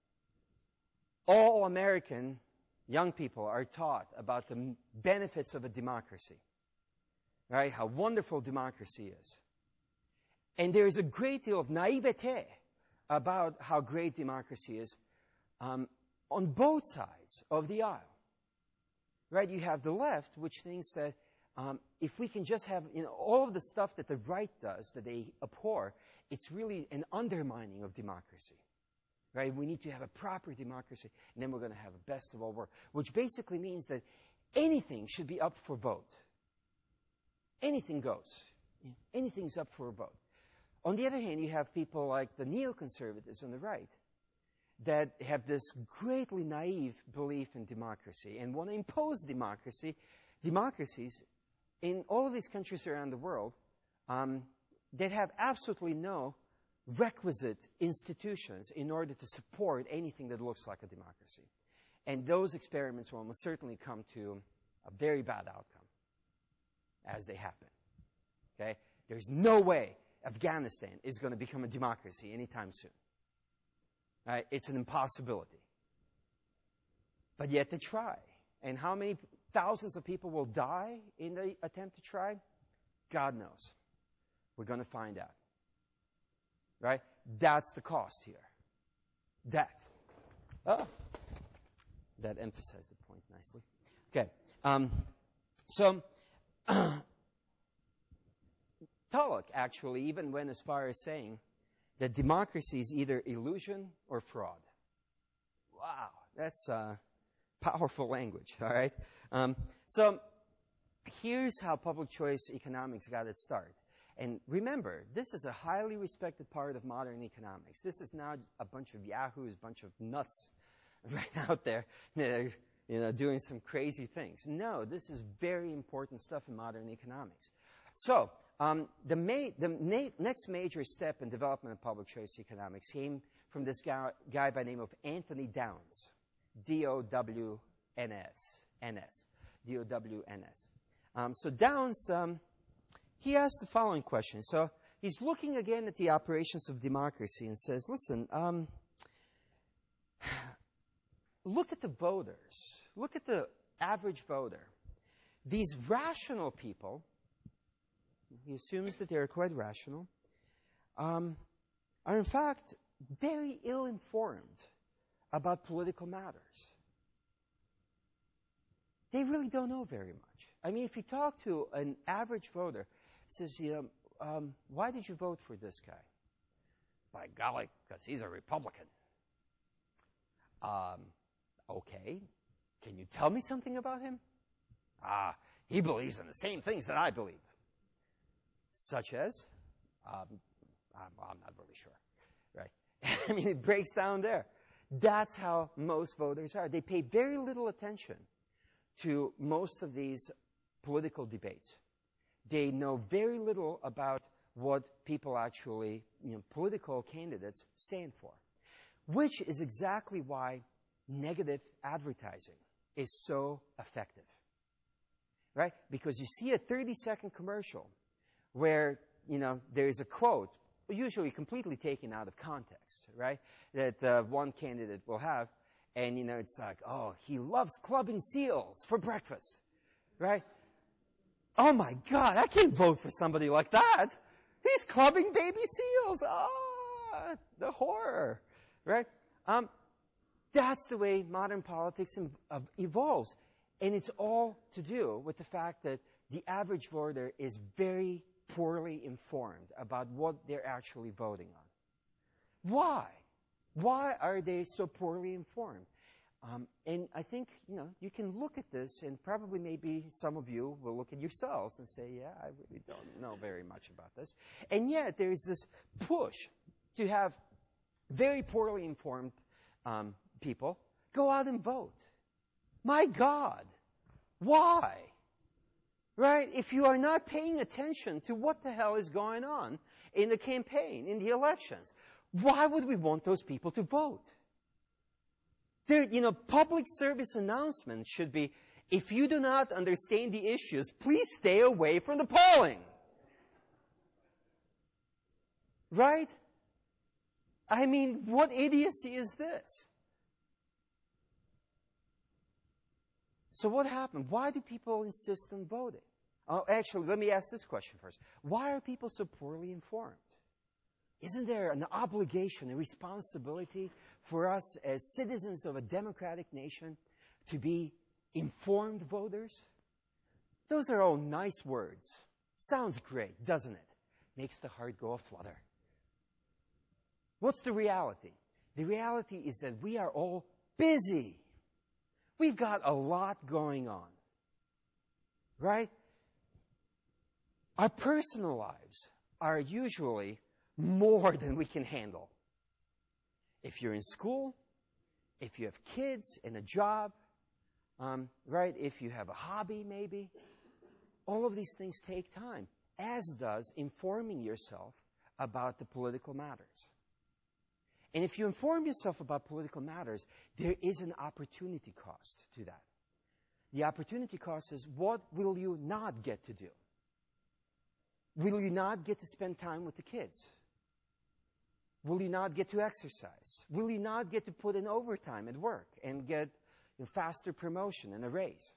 All American young people are taught about the m- benefits of a democracy. Right? How wonderful democracy is. And there is a great deal of naivete about how great democracy is. Um, on both sides of the aisle. Right? You have the left, which thinks that um, if we can just have, you know, all of the stuff that the right does, that they abhor, it's really an undermining of democracy. Right? We need to have a proper democracy, and then we're going to have a best of all worlds, which basically means that anything should be up for vote. Anything goes. Anything's up for a vote. On the other hand, you have people like the neoconservatives on the right that have this greatly naive belief in democracy and want to impose democracy, democracies in all of these countries around the world um, that have absolutely no requisite institutions in order to support anything that looks like a democracy. And those experiments will almost certainly come to a very bad outcome as they happen. Okay? There's no way Afghanistan is going to become a democracy anytime soon. Right? It's an impossibility. But yet they try. And how many thousands of people will die in the attempt to try? God knows. We're going to find out. Right? That's the cost here. Death. Oh. That emphasized the point nicely. Okay. Um, so, Tullock actually even went as far as saying that democracy is either illusion or fraud. Wow, that's uh, powerful language, all right? Um, so here's how public choice economics got its start. And remember, this is a highly respected part of modern economics. This is not a bunch of yahoos, a bunch of nuts right out there, you know, doing some crazy things. No, this is very important stuff in modern economics. So, Um, the, ma- the na- next major step in development of public choice economics came from this guy, guy by the name of Anthony Downs, D O W N S, N S, D O W N S. Um, so Downs, um, he asked the following question. So he's looking again at the operations of democracy and says, listen, um, look at the voters. Look at the average voter. These rational people, he assumes that they're quite rational, um, are in fact very ill-informed about political matters. They really don't know very much. I mean, if you talk to an average voter, he says, you know, um, why did you vote for this guy? By golly, because he's a Republican. Um, okay. Can you tell me something about him? Ah, he believes in the same things that I believe. Such as? Um, I'm, I'm not really sure. Right? I mean, it breaks down there. That's how most voters are. They pay very little attention to most of these political debates. They know very little about what people actually, you know, political candidates stand for, which is exactly why negative advertising is so effective. Right? Because you see a thirty-second commercial where, you know, there's a quote, usually completely taken out of context, right, that uh, one candidate will have, and, you know, it's like, oh, he loves clubbing seals for breakfast, right? Oh, my God, I can't vote for somebody like that. He's clubbing baby seals. Ah, the horror, right? Um, that's the way modern politics ev- evolves, and it's all to do with the fact that the average voter is very poorly informed about what they're actually voting on. Why? Why are they so poorly informed? Um, and I think, you know, you can look at this, and probably maybe some of you will look at yourselves and say, yeah, I really don't know very much about this. And yet there's this push to have very poorly informed um, people go out and vote. My God, why? Right? If you are not paying attention to what the hell is going on in the campaign, in the elections, why would we want those people to vote? There, you know, public service announcements should be, if you do not understand the issues, please stay away from the polling. Right? I mean, what idiocy is this? So what happened? Why do people insist on voting? Oh, actually, let me ask this question first. Why are people so poorly informed? Isn't there an obligation, a responsibility for us as citizens of a democratic nation to be informed voters? Those are all nice words. Sounds great, doesn't it? Makes the heart go aflutter. What's the reality? The reality is that we are all busy. We've got a lot going on. Right? Our personal lives are usually more than we can handle. If you're in school, if you have kids and a job, um, right? If you have a hobby, maybe. All of these things take time, as does informing yourself about the political matters. And if you inform yourself about political matters, there is an opportunity cost to that. The opportunity cost is, what will you not get to do? Will you not get to spend time with the kids? Will you not get to exercise? Will you not get to put in overtime at work and get a faster promotion and a raise?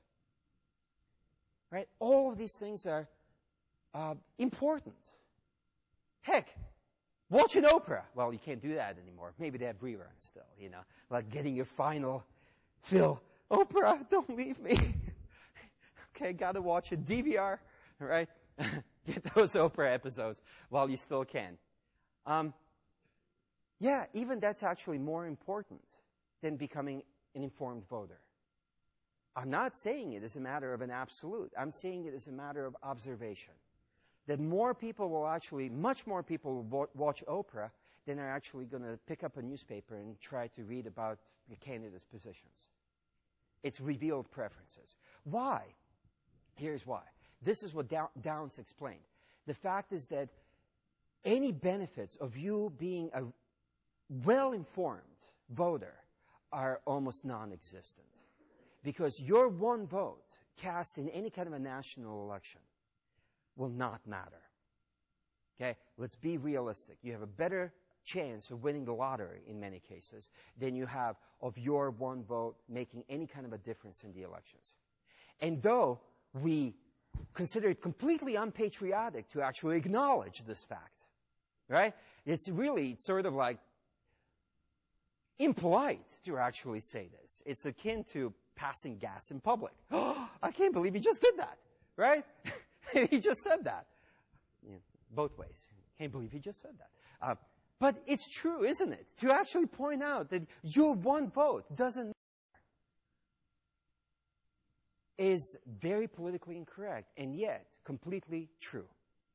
Right? All of these things are uh, important. Heck, watching Oprah. Well, you can't do that anymore. Maybe they have reruns still, you know, like getting your final fill. Oprah, don't leave me. Okay, got to watch a D V R, right? Get those Oprah episodes while you still can. Um, yeah, even that's actually more important than becoming an informed voter. I'm not saying it as a matter of an absolute. I'm saying it as a matter of observation. That more people will actually, much more people will watch Oprah than are actually going to pick up a newspaper and try to read about your candidate's positions. It's revealed preferences. Why? Here's why. This is what Downs explained. The fact is that any benefits of you being a well-informed voter are almost non-existent. Because your one vote cast in any kind of a national election will not matter. Okay? Let's be realistic. You have a better chance of winning the lottery in many cases than you have of your one vote making any kind of a difference in the elections. And though we consider it completely unpatriotic to actually acknowledge this fact, right? It's really sort of like impolite to actually say this. It's akin to passing gas in public. Oh, I can't believe he just did that, right? He just said that. Yeah, both ways. Can't believe he just said that. Uh, but it's true, isn't it? To actually point out that your one vote doesn't matter is very politically incorrect and yet completely true.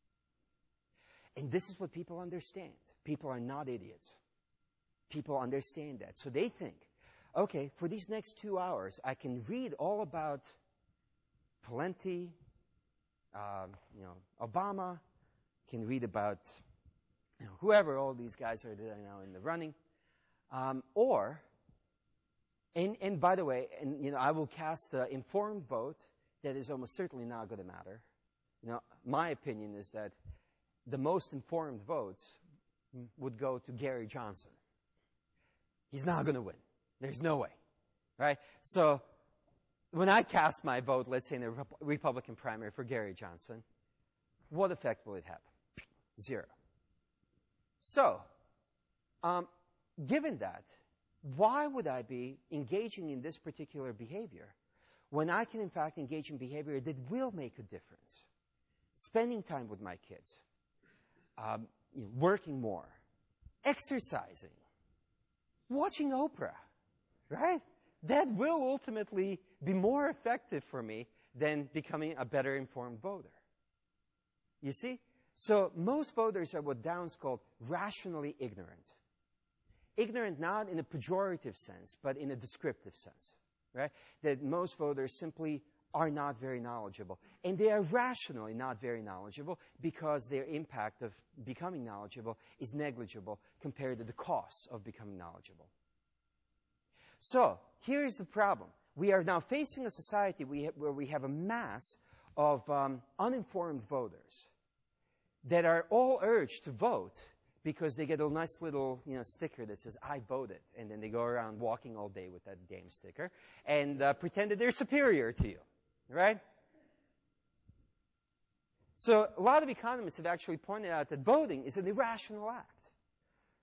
And this is what people understand. People are not idiots. People understand that. So they think, okay, for these next two hours, I can read all about Pawlenty, um, you know, Obama, can read about you know, whoever all these guys are now in the running, um, or, and, and by the way, and you know, I will cast an informed vote that is almost certainly not going to matter. You know, my opinion is that the most informed votes would go to Gary Johnson. He's not going to win. There's no way, right? So when I cast my vote, let's say in the Rep- Republican primary for Gary Johnson, what effect will it have? Zero. So, um, given that, why would I be engaging in this particular behavior when I can, in fact, engage in behavior that will make a difference? Spending time with my kids, um, you know, working more, exercising, watching Oprah, right? That will ultimately be more effective for me than becoming a better informed voter. You see? So most voters are what Downs called rationally ignorant. Ignorant not in a pejorative sense, but in a descriptive sense, right? That most voters simply are not very knowledgeable. And they are rationally not very knowledgeable because their impact of becoming knowledgeable is negligible compared to the costs of becoming knowledgeable. So, here's the problem. We are now facing a society where we have a mass of um, uninformed voters that are all urged to vote because they get a nice little you know, sticker that says, I voted. And then they go around walking all day with that damn sticker and uh, pretend that they're superior to you, right? So a lot of economists have actually pointed out that voting is an irrational act.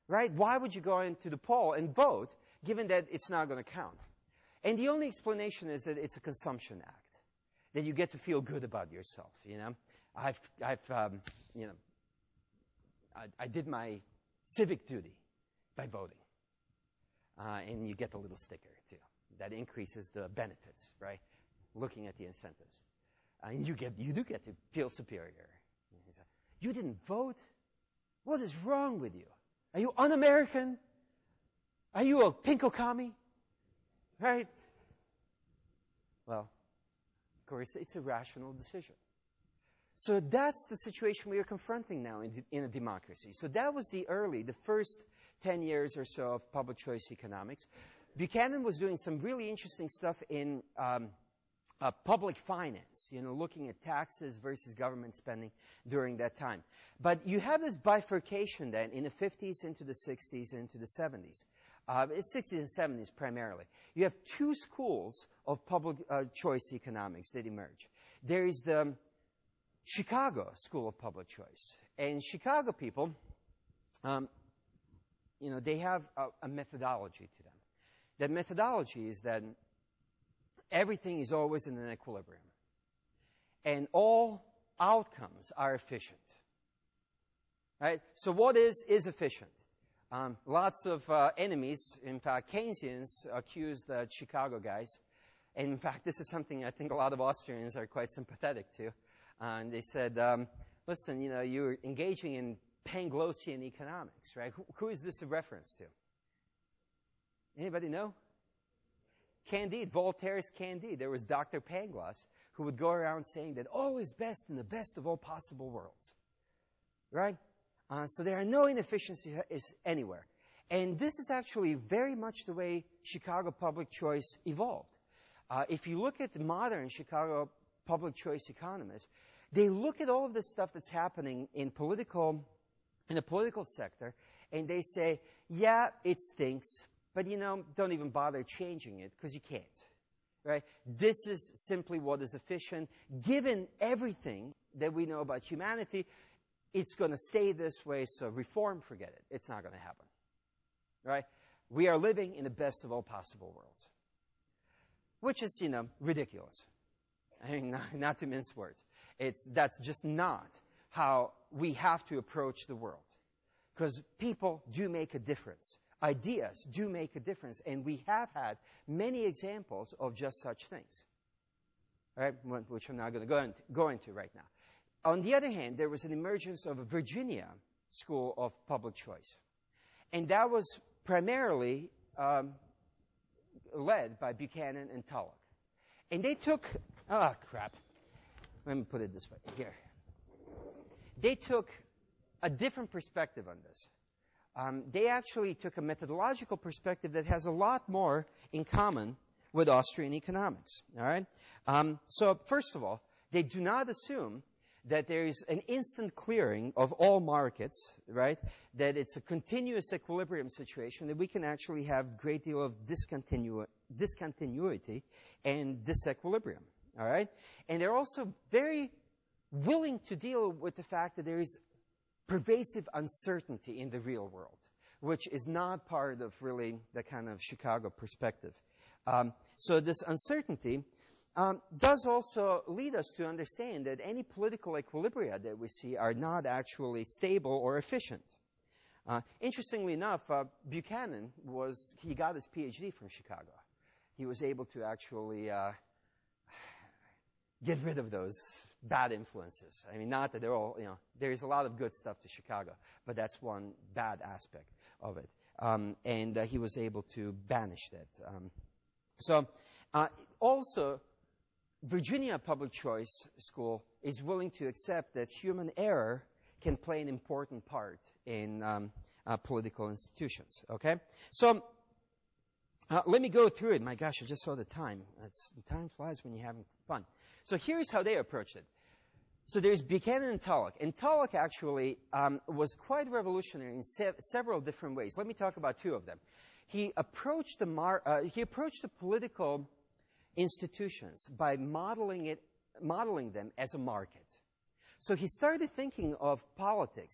right? Why would you go into the poll and vote, given that it's not going to count? And the only explanation is that it's a consumption act, that you get to feel good about yourself, you know? I've, I've um, you know, I, I did my civic duty by voting. Uh, and you get a little sticker, too. That increases the benefits, right? Looking at the incentives. Uh, and you get, you do get to feel superior. You didn't vote? What is wrong with you? Are you un-American? Are you a pinkokami? Right? Well, of course, it's a rational decision. So that's the situation we are confronting now in, in a democracy. So that was the early, the first ten years or so of public choice economics. Buchanan was doing some really interesting stuff in um, uh, public finance, you know, looking at taxes versus government spending during that time. But you have this bifurcation then in the fifties into the sixties into the seventies. Uh, it's sixties and seventies primarily. You have two schools of public uh, choice economics that emerge. There is the Chicago School of Public Choice. And Chicago people, um, you know, they have a, a methodology to them. That methodology is that everything is always in an equilibrium. And all outcomes are efficient. Right? So what is, is efficient? Um, lots of uh, enemies, in fact, Keynesians accuse the Chicago guys. And in fact, this is something I think a lot of Austrians are quite sympathetic to. Uh, and they said, um, listen, you know, you're engaging in Panglossian economics, right? Who, who is this a reference to? Anybody know? Candide, Voltaire's Candide. There was Doctor Pangloss who would go around saying that all is best in the best of all possible worlds, right? Uh, so there are no inefficiencies anywhere. And this is actually very much the way Chicago public choice evolved. Uh, if you look at the modern Chicago public choice economists, they look at all of the stuff that's happening in political, in the political sector, and they say, yeah, it stinks, but you know, don't even bother changing it because you can't, right? This is simply what is efficient. Given everything that we know about humanity, it's going to stay this way, so reform, forget it. It's not going to happen, right? We are living in the best of all possible worlds, which is, you know, ridiculous. I mean, not, not to mince words. It's, that's just not how we have to approach the world. Because people do make a difference. Ideas do make a difference. And we have had many examples of just such things, right? Which I'm not going to go into, go into right now. On the other hand, there was an emergence of a Virginia School of Public Choice. And that was primarily um, led by Buchanan and Tulloch. And they took, oh, crap. Let me put it this way, here. They took a different perspective on this. Um, they actually took a methodological perspective that has a lot more in common with Austrian economics, all right? Um, so, first of all, they do not assume that there is an instant clearing of all markets, right? That it's a continuous equilibrium situation, that we can actually have a great deal of discontinu- discontinuity and disequilibrium, all right? And they're also very willing to deal with the fact that there is pervasive uncertainty in the real world, which is not part of really the kind of Chicago perspective. Um, so this uncertainty Um, does also lead us to understand that any political equilibria that we see are not actually stable or efficient. Uh, interestingly enough, uh, Buchanan was, he got his PhD from Chicago. He was able to actually uh, get rid of those bad influences. I mean, not that they're all, you know, there's a lot of good stuff to Chicago, but that's one bad aspect of it. Um, and uh, he was able to banish that. Um, so uh, also, Virginia Public Choice School is willing to accept that human error can play an important part in um, uh, political institutions. Okay, so uh, let me go through it. My gosh, I just saw the time. It's, the time flies when you're having fun. So here's how they approached it. So there's Buchanan and Tulloch, and Tulloch actually um, was quite revolutionary in se- several different ways. Let me talk about two of them. He approached the mar- uh, he approached the political institutions by modeling it, modeling them as a market. So he started thinking of politics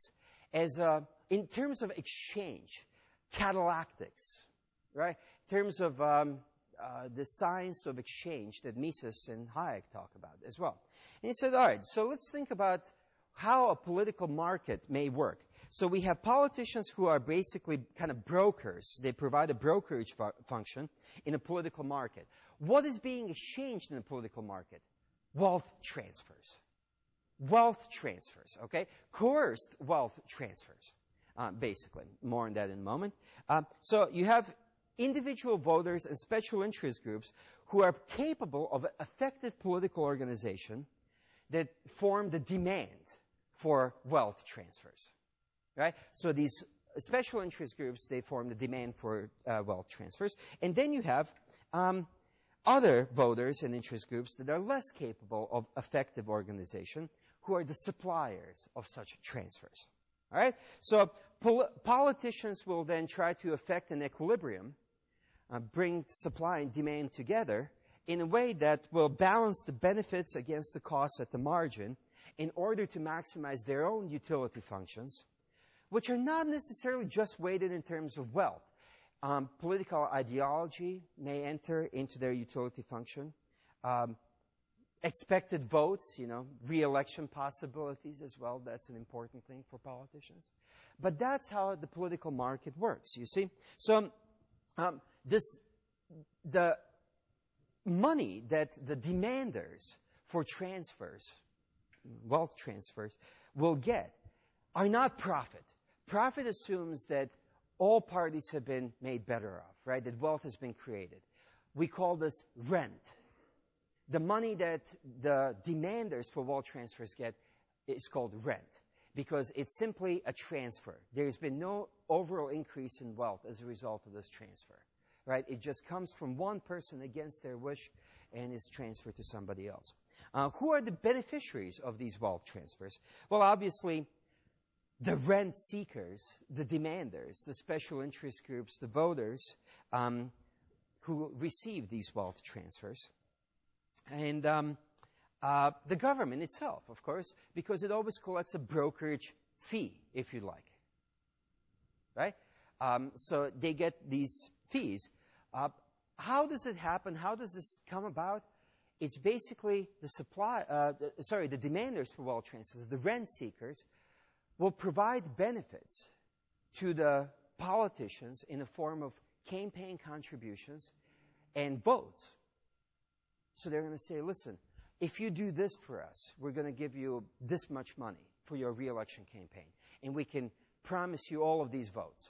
as a, in terms of exchange, catalactics, right? In terms of um, uh, the science of exchange that Mises and Hayek talk about as well. And he said, all right, so let's think about how a political market may work. So we have politicians who are basically kind of brokers. They provide a brokerage fu- function in a political market. What is being exchanged in a political market? Wealth transfers. Wealth transfers, okay? Coerced wealth transfers, uh, basically. More on that in a moment. Um, so you have individual voters and special interest groups who are capable of effective political organization that form the demand for wealth transfers, right? So these special interest groups, they form the demand for uh, wealth transfers. And then you have um, other voters and interest groups that are less capable of effective organization, who are the suppliers of such transfers. All right? So pol- politicians will then try to effect an equilibrium, uh, bring supply and demand together in a way that will balance the benefits against the costs at the margin in order to maximize their own utility functions, which are not necessarily just weighted in terms of wealth. Um, political ideology may enter into their utility function. Um, expected votes, you know, re-election possibilities as well. That's an important thing for politicians. But that's how the political market works, you see. So um, this, the money that the demanders for transfers, wealth transfers, will get are not profit. Profit assumes that all parties have been made better off, right? That wealth has been created. We call this rent. The money that the demanders for wealth transfers get is called rent because it's simply a transfer. There's been no overall increase in wealth as a result of this transfer, right? It just comes from one person against their wish and is transferred to somebody else. Uh, who are the beneficiaries of these wealth transfers? Well, obviously, the rent seekers, the demanders, the special interest groups, the voters um, who receive these wealth transfers. And um, uh, the government itself, of course, because it always collects a brokerage fee, if you like. Right? Um, so they get these fees. Uh, how does it happen? How does this come about? It's basically the supply, uh, the, sorry, the demanders for wealth transfers, the rent seekers, will provide benefits to the politicians in the form of campaign contributions and votes. So they're going to say, listen, if you do this for us, we're going to give you this much money for your re-election campaign. And we can promise you all of these votes.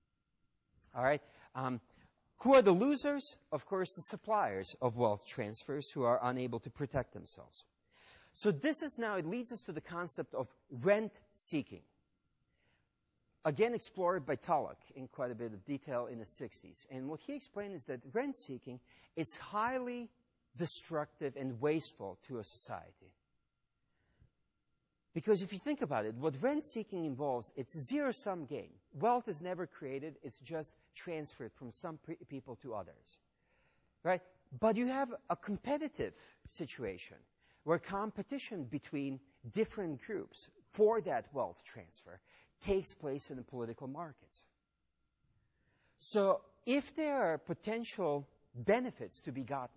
All right? Um, who are the losers? Of course, the suppliers of wealth transfers who are unable to protect themselves. So this is now, it leads us to the concept of rent seeking. Again, explored by Tullock in quite a bit of detail in the sixties. And what he explained is that rent seeking is highly destructive and wasteful to a society. Because if you think about it, what rent seeking involves, it's zero-sum game. Wealth is never created, it's just transferred from some pre- people to others. Right? But you have a competitive situation where competition between different groups for that wealth transfer takes place in the political markets. So if there are potential benefits to be gotten,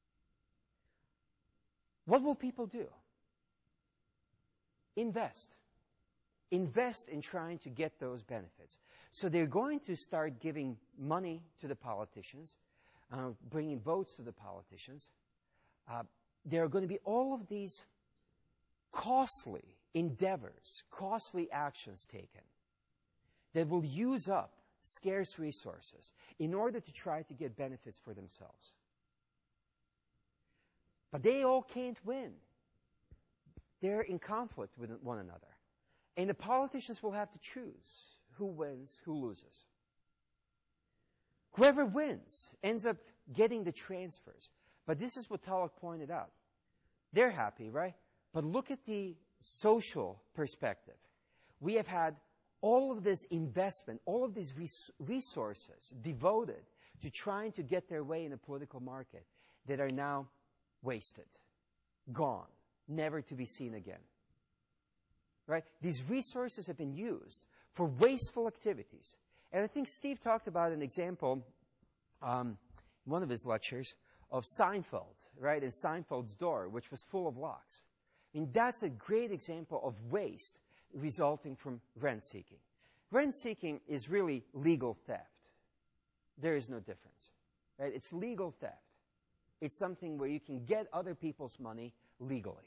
what will people do? Invest. Invest in trying to get those benefits. So they're going to start giving money to the politicians, uh, bringing votes to the politicians. Uh, there are going to be all of these costly endeavors, costly actions taken that will use up scarce resources in order to try to get benefits for themselves. But they all can't win. They're in conflict with one another. And the politicians will have to choose who wins, who loses. Whoever wins ends up getting the transfers. But this is what Tullock pointed out. They're happy, right? But look at the social perspective. We have had all of this investment, all of these res- resources devoted to trying to get their way in a political market that are now wasted, gone, never to be seen again. Right? These resources have been used for wasteful activities. And I think Steve talked about an example um, in one of his lectures of Seinfeld, right, and Seinfeld's door, which was full of locks. I mean, that's a great example of waste resulting from rent-seeking. Rent-seeking is really legal theft. There is no difference. Right? It's legal theft. It's something where you can get other people's money legally.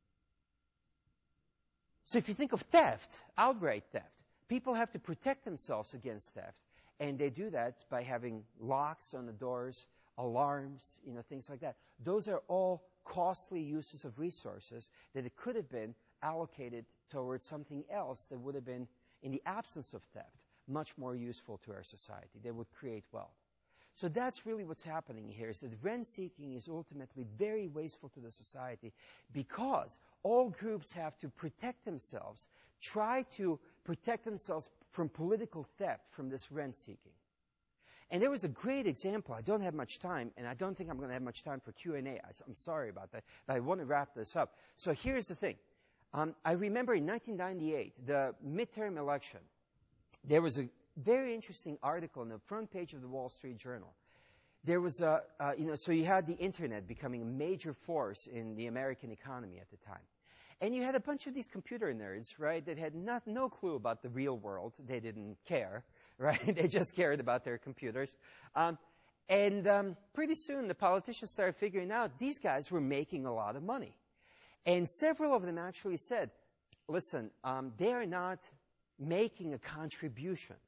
So if you think of theft, outright theft, people have to protect themselves against theft. And they do that by having locks on the doors, alarms, you know, things like that. Those are all costly uses of resources that it could have been allocated towards something else that would have been, in the absence of theft, much more useful to our society. They would create wealth. So that's really what's happening here, is that rent-seeking is ultimately very wasteful to the society because all groups have to protect themselves, try to protect themselves from political theft, from this rent-seeking. And there was a great example. I don't have much time, and I don't think I'm going to have much time for Q and A. I'm sorry about that, but I want to wrap this up. So here's the thing. Um, I remember in nineteen ninety-eight, the midterm election, there was a very interesting article on the front page of the Wall Street Journal. There was a, uh, you know, so you had the internet becoming a major force in the American economy at the time. And you had a bunch of these computer nerds, right, that had not, no clue about the real world. They didn't care, right? They just cared about their computers. Um, and um, pretty soon the politicians started figuring out these guys were making a lot of money. And several of them actually said, listen, um, they are not making a contribution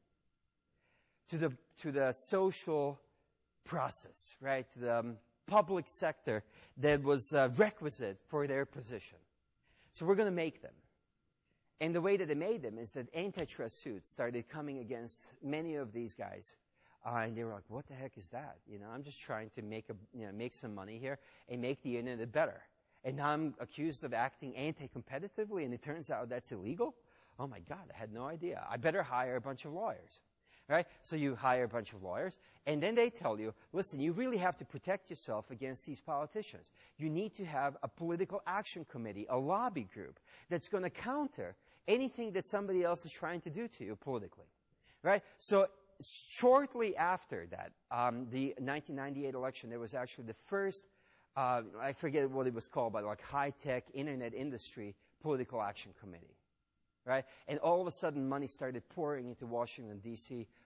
to the, to the social process, right, to the um, public sector that was uh, requisite for their position. So we're going to make them. And the way that they made them is that antitrust suits started coming against many of these guys. Uh, and they were like, what the heck is that? You know, I'm just trying to make, a, you know, make some money here and make the internet better. And now I'm accused of acting anti-competitively, and it turns out that's illegal? Oh, my God, I had no idea. I better hire a bunch of lawyers. Right? So you hire a bunch of lawyers, and then they tell you, listen, you really have to protect yourself against these politicians. You need to have a political action committee, a lobby group, that's going to counter anything that somebody else is trying to do to you politically. Right? So shortly after that, um, the nineteen ninety-eight election, there was actually the first, uh, I forget what it was called, but like high-tech internet industry political action committee. Right? And all of a sudden, money started pouring into Washington, D C